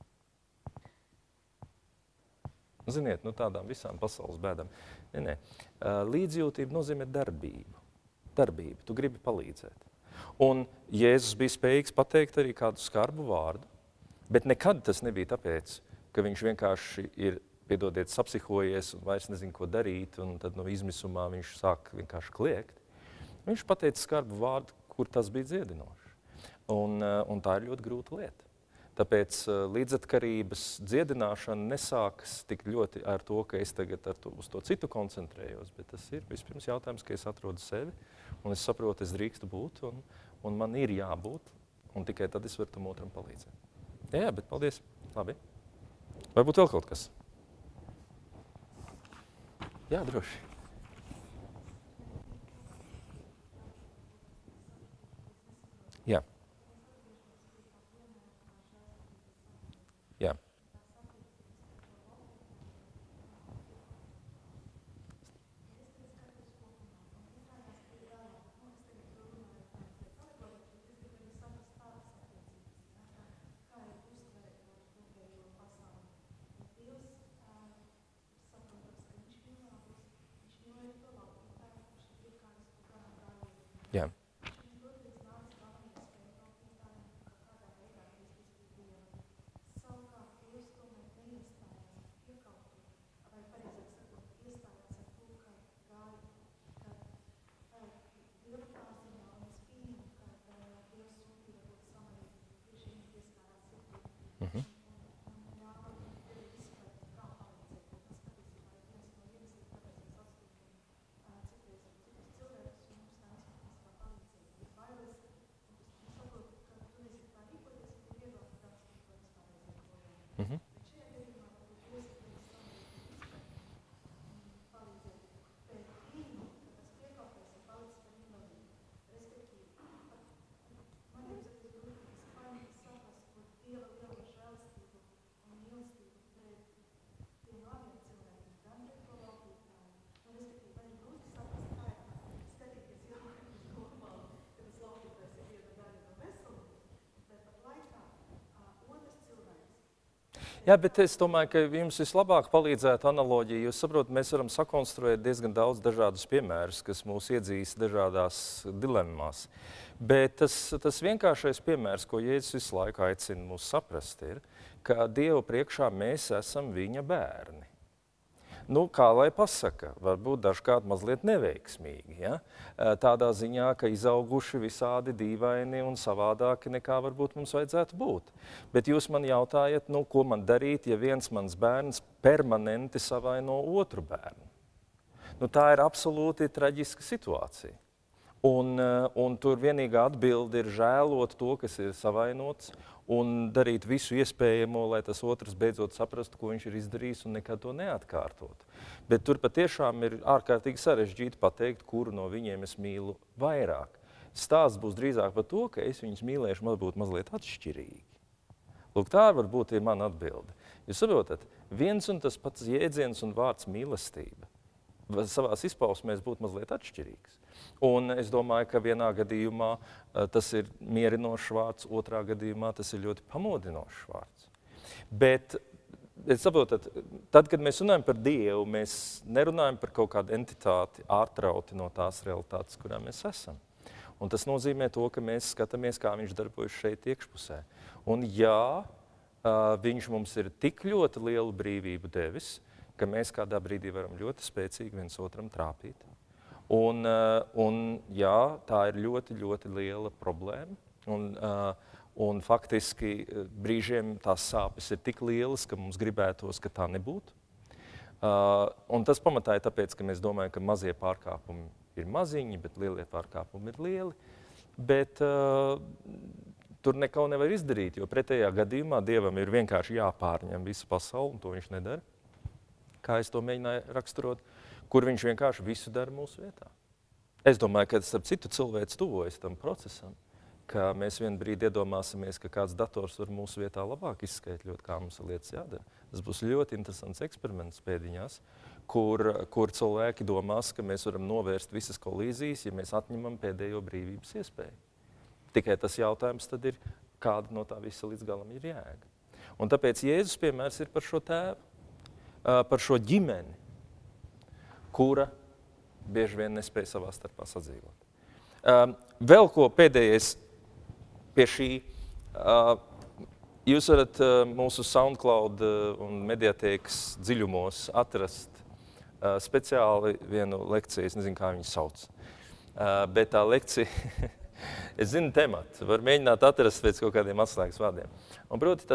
Ziniet, tādām visām pasaules bēdām. Nē. Līdzjūtība nozīmē darbību. Darbību, tu gribi palīdzēt. Un Jēzus bija spējīgs pateikt arī kādu skarbu vārdu, bet nekad tas nebija tāpēc, ka viņš vienkārši ir, piedodiet, sapsihojies un vairs nezin, ko darīt, un tad no izmisumā viņš sāk vienkārši kliegt. Viņš pateica skarbu vārdu, kur tas bija dziedinoši. Un tā ir ļoti grūta lieta. Tāpēc līdzatkarības dziedināšana nesākas tik ļoti ar to, ka es tagad uz to citu koncentrējos, bet tas ir vispirms jautājums, ka es atrodu sevi, un es saprotu, es drīkstu būt, un man ir jābūt, un tikai tad es varu tam otram palīdzēt. Jā, bet paldies. Labi. Vai būtu vēl kaut kas? Jā, droši. Jā. Jā. Jā. Jā, bet es domāju, ka jums vislabāk palīdzētu analoģija. Jūs saprotat, mēs varam sakonstruēt diezgan daudz dažādus piemērus, kas mūs iedzīs dažādās dilemmās. Bet tas vienkāršais piemērs, ko Jēzus visu laiku aicina mūs saprast, ir, ka Dieva priekšā mēs esam viņa bērni. Kā lai pasaka, varbūt dažkārt mazliet neveiksmīgi, ja? Tādā ziņā, ka izauguši visādi dīvaini un savādāki nekā varbūt mums vajadzētu būt. Bet jūs man jautājat, ko man darīt, ja viens mans bērns permanenti savaino otru bērnu? Tā ir absolūti traģiska situācija. Un tur vienīgā atbilde ir žēlot to, kas ir savainots, un darīt visu iespējamo, lai tas otrs beidzot saprastu, ko viņš ir izdarījis un nekad to neatkārtot. Bet tur patiešām ir ārkārtīgi sarežģīti pateikt, kuru no viņiem es mīlu vairāk. Stāsts būs drīzāk par to, ka es viņus mīlēšu varbūt mazliet atšķirīgi. Lūk, tā varbūt ir mana atbilde. Jūs saprotat, viens un tas pats jēdziens un vārds mīlestība savās izpausmēs būtu mazliet atšķirīgs. Un es domāju, ka vienā gadījumā tas ir mierinošs vārds, otrā gadījumā tas ir ļoti pamodinošs vārds. Bet, saprotat, tad, kad mēs runājam par Dievu, mēs nerunājam par kaut kādu entitāti ārtrauti no tās realitātes, kurā mēs esam. Un tas nozīmē to, ka mēs skatāmies, kā viņš darbojas šeit iekšpusē. Un jā, viņš mums ir tik ļoti lielu brīvību devis, ka mēs kādā brīdī varam ļoti spēcīgi viens otram trāpīt. Un jā, tā ir ļoti, ļoti liela problēma. Un faktiski brīžiem tās sāpes ir tik lielas, ka mums gribētos, ka tā nebūtu. Un tas pamatā ir tāpēc, ka mēs domājam, ka mazie pārkāpumi ir maziņi, bet lielie pārkāpumi ir lieli. Bet tur neko nevar izdarīt, jo pretējā gadījumā Dievam ir vienkārši jāpārņem visu pasauli, un to viņš nedara. Kā es to mēģināju raksturot, kur viņš vienkārši visu dara mūsu vietā. Es domāju, ka starp citu cilvēks tuvojas tam procesam, ka mēs vienu brīdi iedomāsimies, ka kāds dators var mūsu vietā labāk izskaidrot, kā mums lietas jādara. Tas būs ļoti interesants eksperiments pēdiņās, kur cilvēki domās, ka mēs varam novērst visas kolīzijas, ja mēs atņemam pēdējo brīvības iespēju. Tikai tas jautājums tad ir, kāda no tā visa līdz galam ir jēga. Un tāpēc Jēzus piemērs ir par šo tēvu, par šo ģimeni, kura bieži vien nespēja savā starpā sadzīvot. Vēl ko pēdējais pie šī. Jūs varat mūsu SoundCloud un mediatēkas dziļumos atrast speciāli vienu lekciju, es nezinu, kā viņu sauc. Bet tā lekcija, es zinu tematu, var mēģināt atrast pēc kaut kādiem atslēgas vārdiem. Un proti,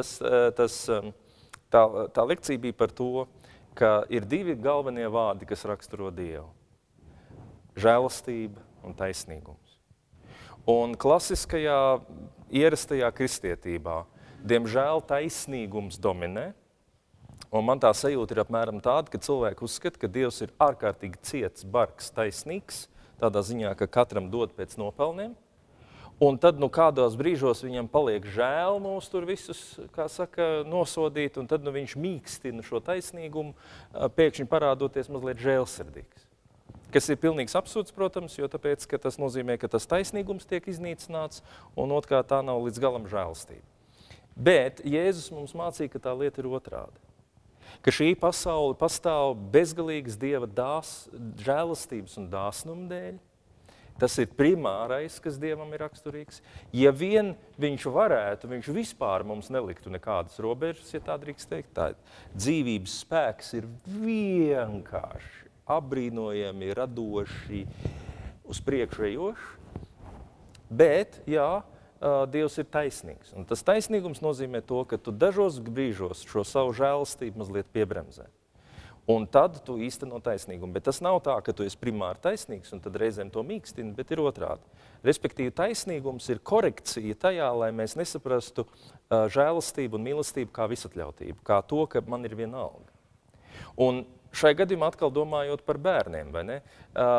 tā lekcija bija par to, ka ir divi galvenie vārdi, kas raksturo Dievu. Žēlastība un taisnīgums. Un klasiskajā, ierastajā kristietībā, diemžēl taisnīgums dominē, un man tā sajūta ir apmēram tāda, ka cilvēki uzskata, ka Dievs ir ārkārtīgi ciets, bargs, taisnīgs, tādā ziņā, ka katram dod pēc nopelniem, un tad kādos brīžos viņam paliek žēl mūs tur visus, kā saka, nosodīt, un tad viņš mīkstina šo taisnīgumu, pēkšņi parādoties mazliet žēlsirdīgs. Kas ir pilnīgs absurds, protams, jo tāpēc, ka tas nozīmē, ka tas taisnīgums tiek iznīcināts, un otrkārt tā nav līdz galam žēlastība. Bet Jēzus mums mācīja, ka tā lieta ir otrādi. Ka šī pasaule pastāv bezgalīgas Dieva žēlastības un dāsnuma dēļ. Tas ir primārais, kas Dievam ir raksturīgs. Ja vien viņš varētu, viņš vispār mums neliktu nekādas robežas, ja tā drīkst teikt, tā dzīvības spēks ir vienkārši apbrīnojami, radoši, uz priekšu ejoši. Bet, jā, Dievs ir taisnīgs. Un tas taisnīgums nozīmē to, ka tu dažos brīžos šo savu žēlastību mazliet piebremzē. Un tad tu īsteno taisnīgumu. Bet tas nav tā, ka tu esi primāri taisnīgs un tad reizēm to mīkstini, bet ir otrādi. Respektīvi, taisnīgums ir korekcija tajā, lai mēs nesaprastu žēlastību un mīlestību kā visatļautību, kā to, ka man ir vienalga. Un šai gadījumā atkal domājot par bērniem, vai ne?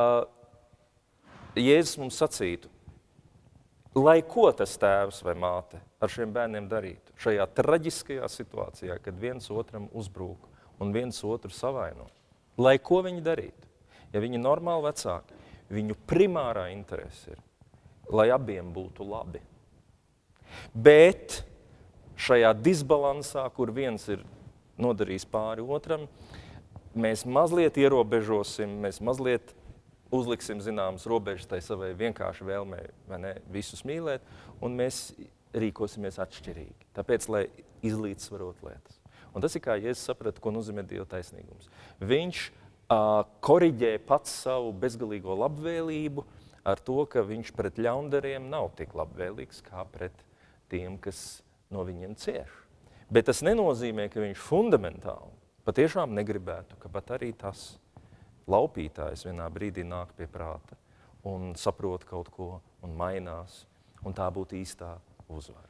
Jēzus mums sacītu, lai ko tas tēvs vai māte ar šiem bērniem darītu, šajā traģiskajā situācijā, kad viens otram uzbrūk un viens otru savaino. Lai ko viņi darītu? Ja viņi normāli vecāki, viņu primārā interese ir, lai abiem būtu labi. Bet šajā disbalansā, kur viens ir nodarījis pāri otram, mēs mazliet ierobežosim, mēs mazliet uzliksim zināmas robežas tai savai vienkārši vēlmei, vai ne, visus mīlēt, un mēs rīkosimies atšķirīgi. Tāpēc, lai izlīdzsvarot lietas. Un tas ir kā Jēzus saprata, ko nozīmē Dieva taisnīgums. Viņš koriģē pats savu bezgalīgo labvēlību ar to, ka viņš pret ļaundariem nav tik labvēlīgs kā pret tiem, kas no viņiem cieš. Bet tas nenozīmē, ka viņš fundamentāli patiešām negribētu, ka pat arī tas laupītājs vienā brīdī nāk pie prāta un saprot kaut ko un mainās, un tā būtu īstā uzvara.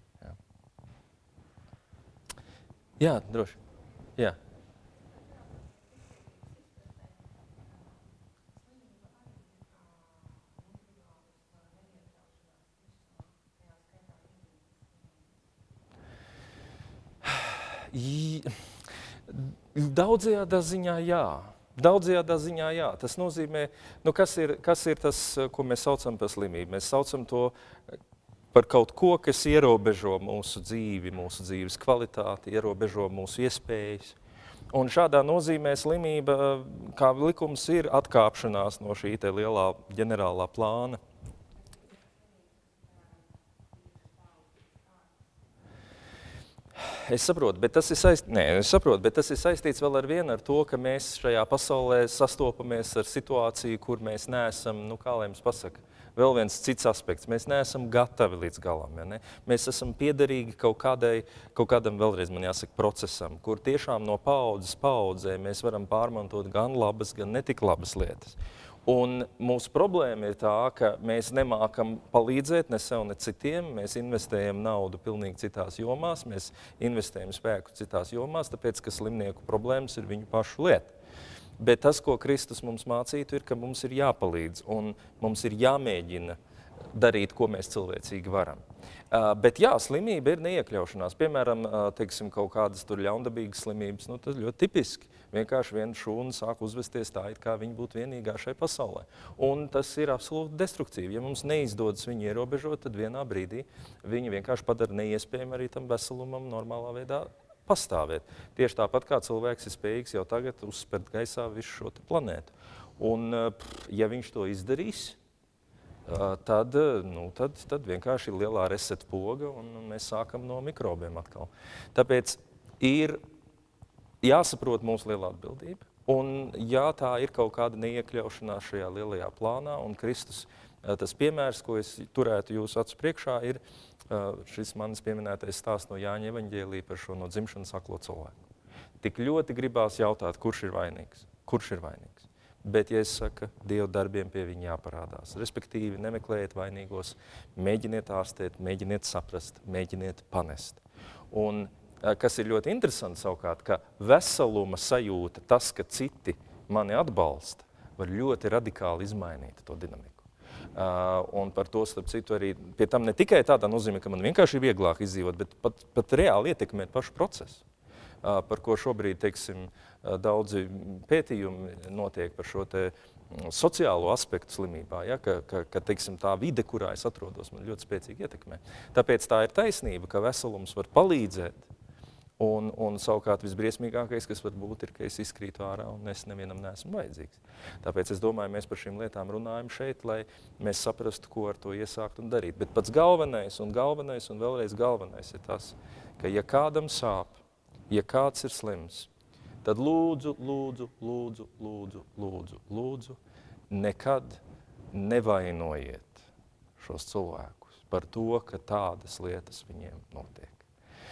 Jā, droši. Jā. Daudzajādā ziņā jā. Daudzajādā ziņā jā. Tas nozīmē, kas ir tas, ko mēs saucam par slimību? Mēs saucam to par kaut ko, kas ierobežo mūsu dzīvi, mūsu dzīves kvalitāti, ierobežo mūsu iespējas. Un šādā nozīmē slimība, kā likums, ir atkāpšanās no šī te lielā ģenerālā plāna. Es saprotu, bet tas ir saistīts vēl ar vienu ar to, ka mēs šajā pasaulē sastopamies ar situāciju, kur mēs neesam, kā lai jums pasaka, vēl viens cits aspekts. Mēs neesam gatavi līdz galam. Ja ne? Mēs esam piederīgi kaut kādam, vēlreiz man jāsaka, procesam, kur tiešām no paaudzes paaudzē mēs varam pārmantot gan labas, gan netik labas lietas. Un mūsu problēma ir tā, ka mēs nemākam palīdzēt ne sev, ne citiem. Mēs investējam naudu pilnīgi citās jomās, mēs investējam spēku citās jomās, tāpēc, ka slimnieku problēmas ir viņu pašu lieta. Bet tas, ko Kristus mums mācītu, ir, ka mums ir jāpalīdz un mums ir jāmēģina darīt, ko mēs cilvēcīgi varam. Bet jā, slimība ir neiekļaušanās. Piemēram, teiksim, kaut kādas tur ļaundabīgas slimības, tas ļoti tipiski. Vienkārši viena šūna sāk uzvesties tā, it kā viņa būtu vienīgā šai pasaulē. Un tas ir absolūti destruktīvi. Ja mums neizdodas viņu ierobežot, tad vienā brīdī viņi vienkārši padara neiespējami arī tam veselumam normālā veidā pastāvēt. Tieši tāpat kā cilvēks ir spējīgs jau tagad uzspert gaisā visu šo planētu. Un ja viņš to izdarīs, tad vienkārši ir lielā reseta poga un mēs sākam no mikrobiem atkal. Tāpēc ir jāsaprot mūsu lielā atbildība. Un jā, tā ir kaut kāda neiekļaušanās šajā lielajā plānā, un Kristus, tas piemērs, ko es turētu jūsu acu priekšā, ir šis manis pieminētais stāsts no Jāņa evaņģēlija par šo no dzimšanas aklo cilvēku. Tik ļoti gribās jautāt, kurš ir vainīgs? Kurš ir vainīgs? Bet, ja es saku, Dieva darbiem pie viņa jāparādās. Respektīvi, nemeklējiet vainīgos, mēģiniet ārstēt, mēģiniet saprast, mēģiniet panest. Un kas ir ļoti interesanti savukārt, ka veseluma sajūta, tas, ka citi mani atbalsta, var ļoti radikāli izmainīt to dinamiku. Un par to, starp citu, arī pie tam ne tikai tādā nozīmē, ka man vienkārši ir vieglāk izdzīvot, bet pat reāli ietekmēt pašu procesu. Par ko šobrīd, teiksim, daudzi pētījumi notiek par šo te sociālo aspektu slimībā, ja, ka teiksim, tā vide, kurā es atrodos, man ļoti spēcīgi ietekmē. Tāpēc tā ir taisnība, ka veselums var palīdzēt, un savukārt visbriesmīgākais, kas var būt, ir, ka es izkrītu ārā un es nevienam neesmu vajadzīgs. Tāpēc es domāju, mēs par šīm lietām runājam šeit, lai mēs saprastu, ko ar to iesākt un darīt. Bet pats galvenais un vēlreiz galvenais ir tas, ka ja kādam sāp, ja kāds ir slims, tad lūdzu, nekad nevainojiet šos cilvēkus par to, ka tādas lietas viņiem notiek.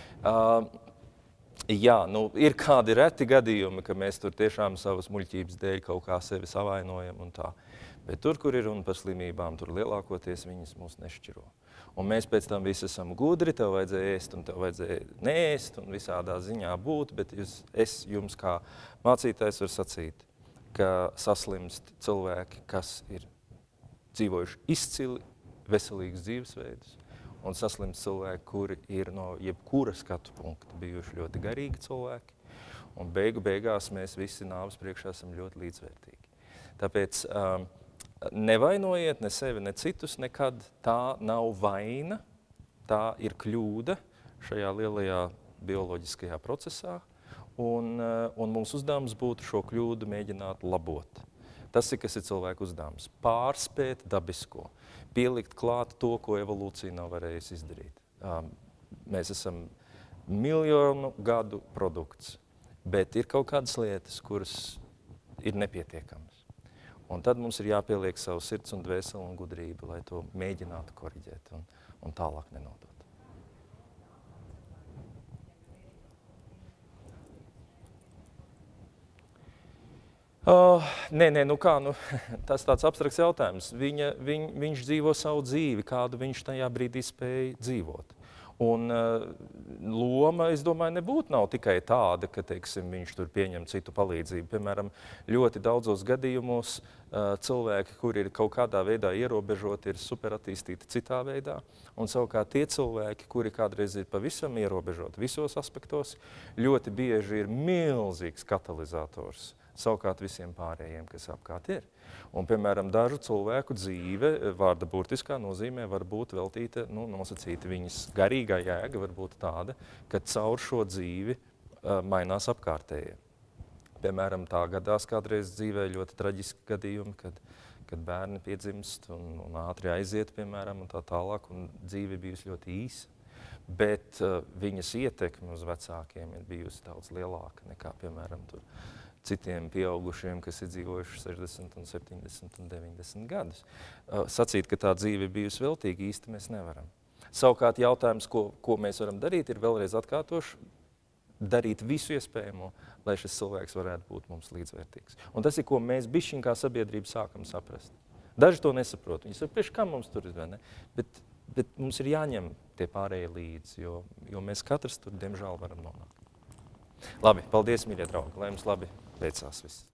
Jā, ir kādi reti gadījumi, ka mēs tur tiešām savas muļķības dēļ kaut kā sevi savainojam un tā. Bet tur, kur ir runa par slimībām, tur lielākoties viņas mūs nešķiro. Un mēs pēc tam visi esam gudri, tev vajadzēja ēst un tev vajadzēja neēst un visādā ziņā būt, bet es jums kā mācītājs varu sacīt, ka saslimst cilvēki, kas ir dzīvojuši izcili veselīgus dzīvesveidus, un saslimst cilvēki, kuri ir no jebkura skatu punkta bijuši ļoti garīgi cilvēki, un beigās mēs visi nāves priekšā esam ļoti līdzvērtīgi. Tāpēc nevainojiet ne sevi, ne citus nekad. Tā nav vaina, tā ir kļūda šajā lielajā bioloģiskajā procesā, un mūsu uzdevums būtu šo kļūdu mēģināt labot. Tas ir, kas ir cilvēku uzdevums. Pārspēt dabisko, pielikt klāt to, ko evolūcija nav varējusi izdarīt. Mēs esam miljonu gadu produkts, bet ir kaut kādas lietas, kuras ir nepietiekamas. Un tad mums ir jāpieliek savu sirds un dvēseli un gudrību, lai to mēģinātu koriģēt un tālāk nenodot. Tas tāds abstrakts jautājums. Viņš dzīvo savu dzīvi, kādu viņš tajā brīdī spēja dzīvot. Un loma, es domāju, nebūtu nav tikai tāda, ka, teiksim, viņš tur pieņem citu palīdzību. Piemēram, ļoti daudzos gadījumos cilvēki, kuri ir kaut kādā veidā ierobežoti, ir superattīstīti citā veidā. Un savukārt tie cilvēki, kuri kādreiz ir pavisam ierobežoti visos aspektos, ļoti bieži ir milzīgs katalizators savukārt visiem pārējiem, kas apkārt ir. Un, piemēram, dažu cilvēku dzīve, vārda burtiskā nozīmē, var būt veltīta, nosacīta viņas garīgā jēga, var būt tāda, ka caur šo dzīvi mainās apkārtējie. Piemēram, tā gadās kādreiz dzīvē ļoti traģiski gadījumi, kad bērni piedzimst un ātri aiziet, piemēram, un tā tālāk, un dzīve bijusi ļoti īsa. bet viņas ietekme uz vecākiem ir bijusi daudz lielāka nekā, piemēram, citiem pieaugušiem, kas ir dzīvojuši 60, un 70 un 90 gadus. Sacīt, ka tā dzīve ir bijusi veltīga, īsti mēs nevaram. Savukārt jautājums, ko mēs varam darīt, ir vēlreiz atkārtošu, darīt visu iespējamo, lai šis cilvēks varētu būt mums līdzvērtīgs. Un tas ir, ko mēs bišķiņ kā sabiedrība sākam saprast. Daži to nesaprot. Viņi saka, priekš kā mums tur ir, vai ne? Bet mums ir jāņem tie pārējie līdzi, jo mēs katrs tur, diemžēl, varam nonākt. Labi, paldies, mīļie draugi, lai jums labi veicās viss.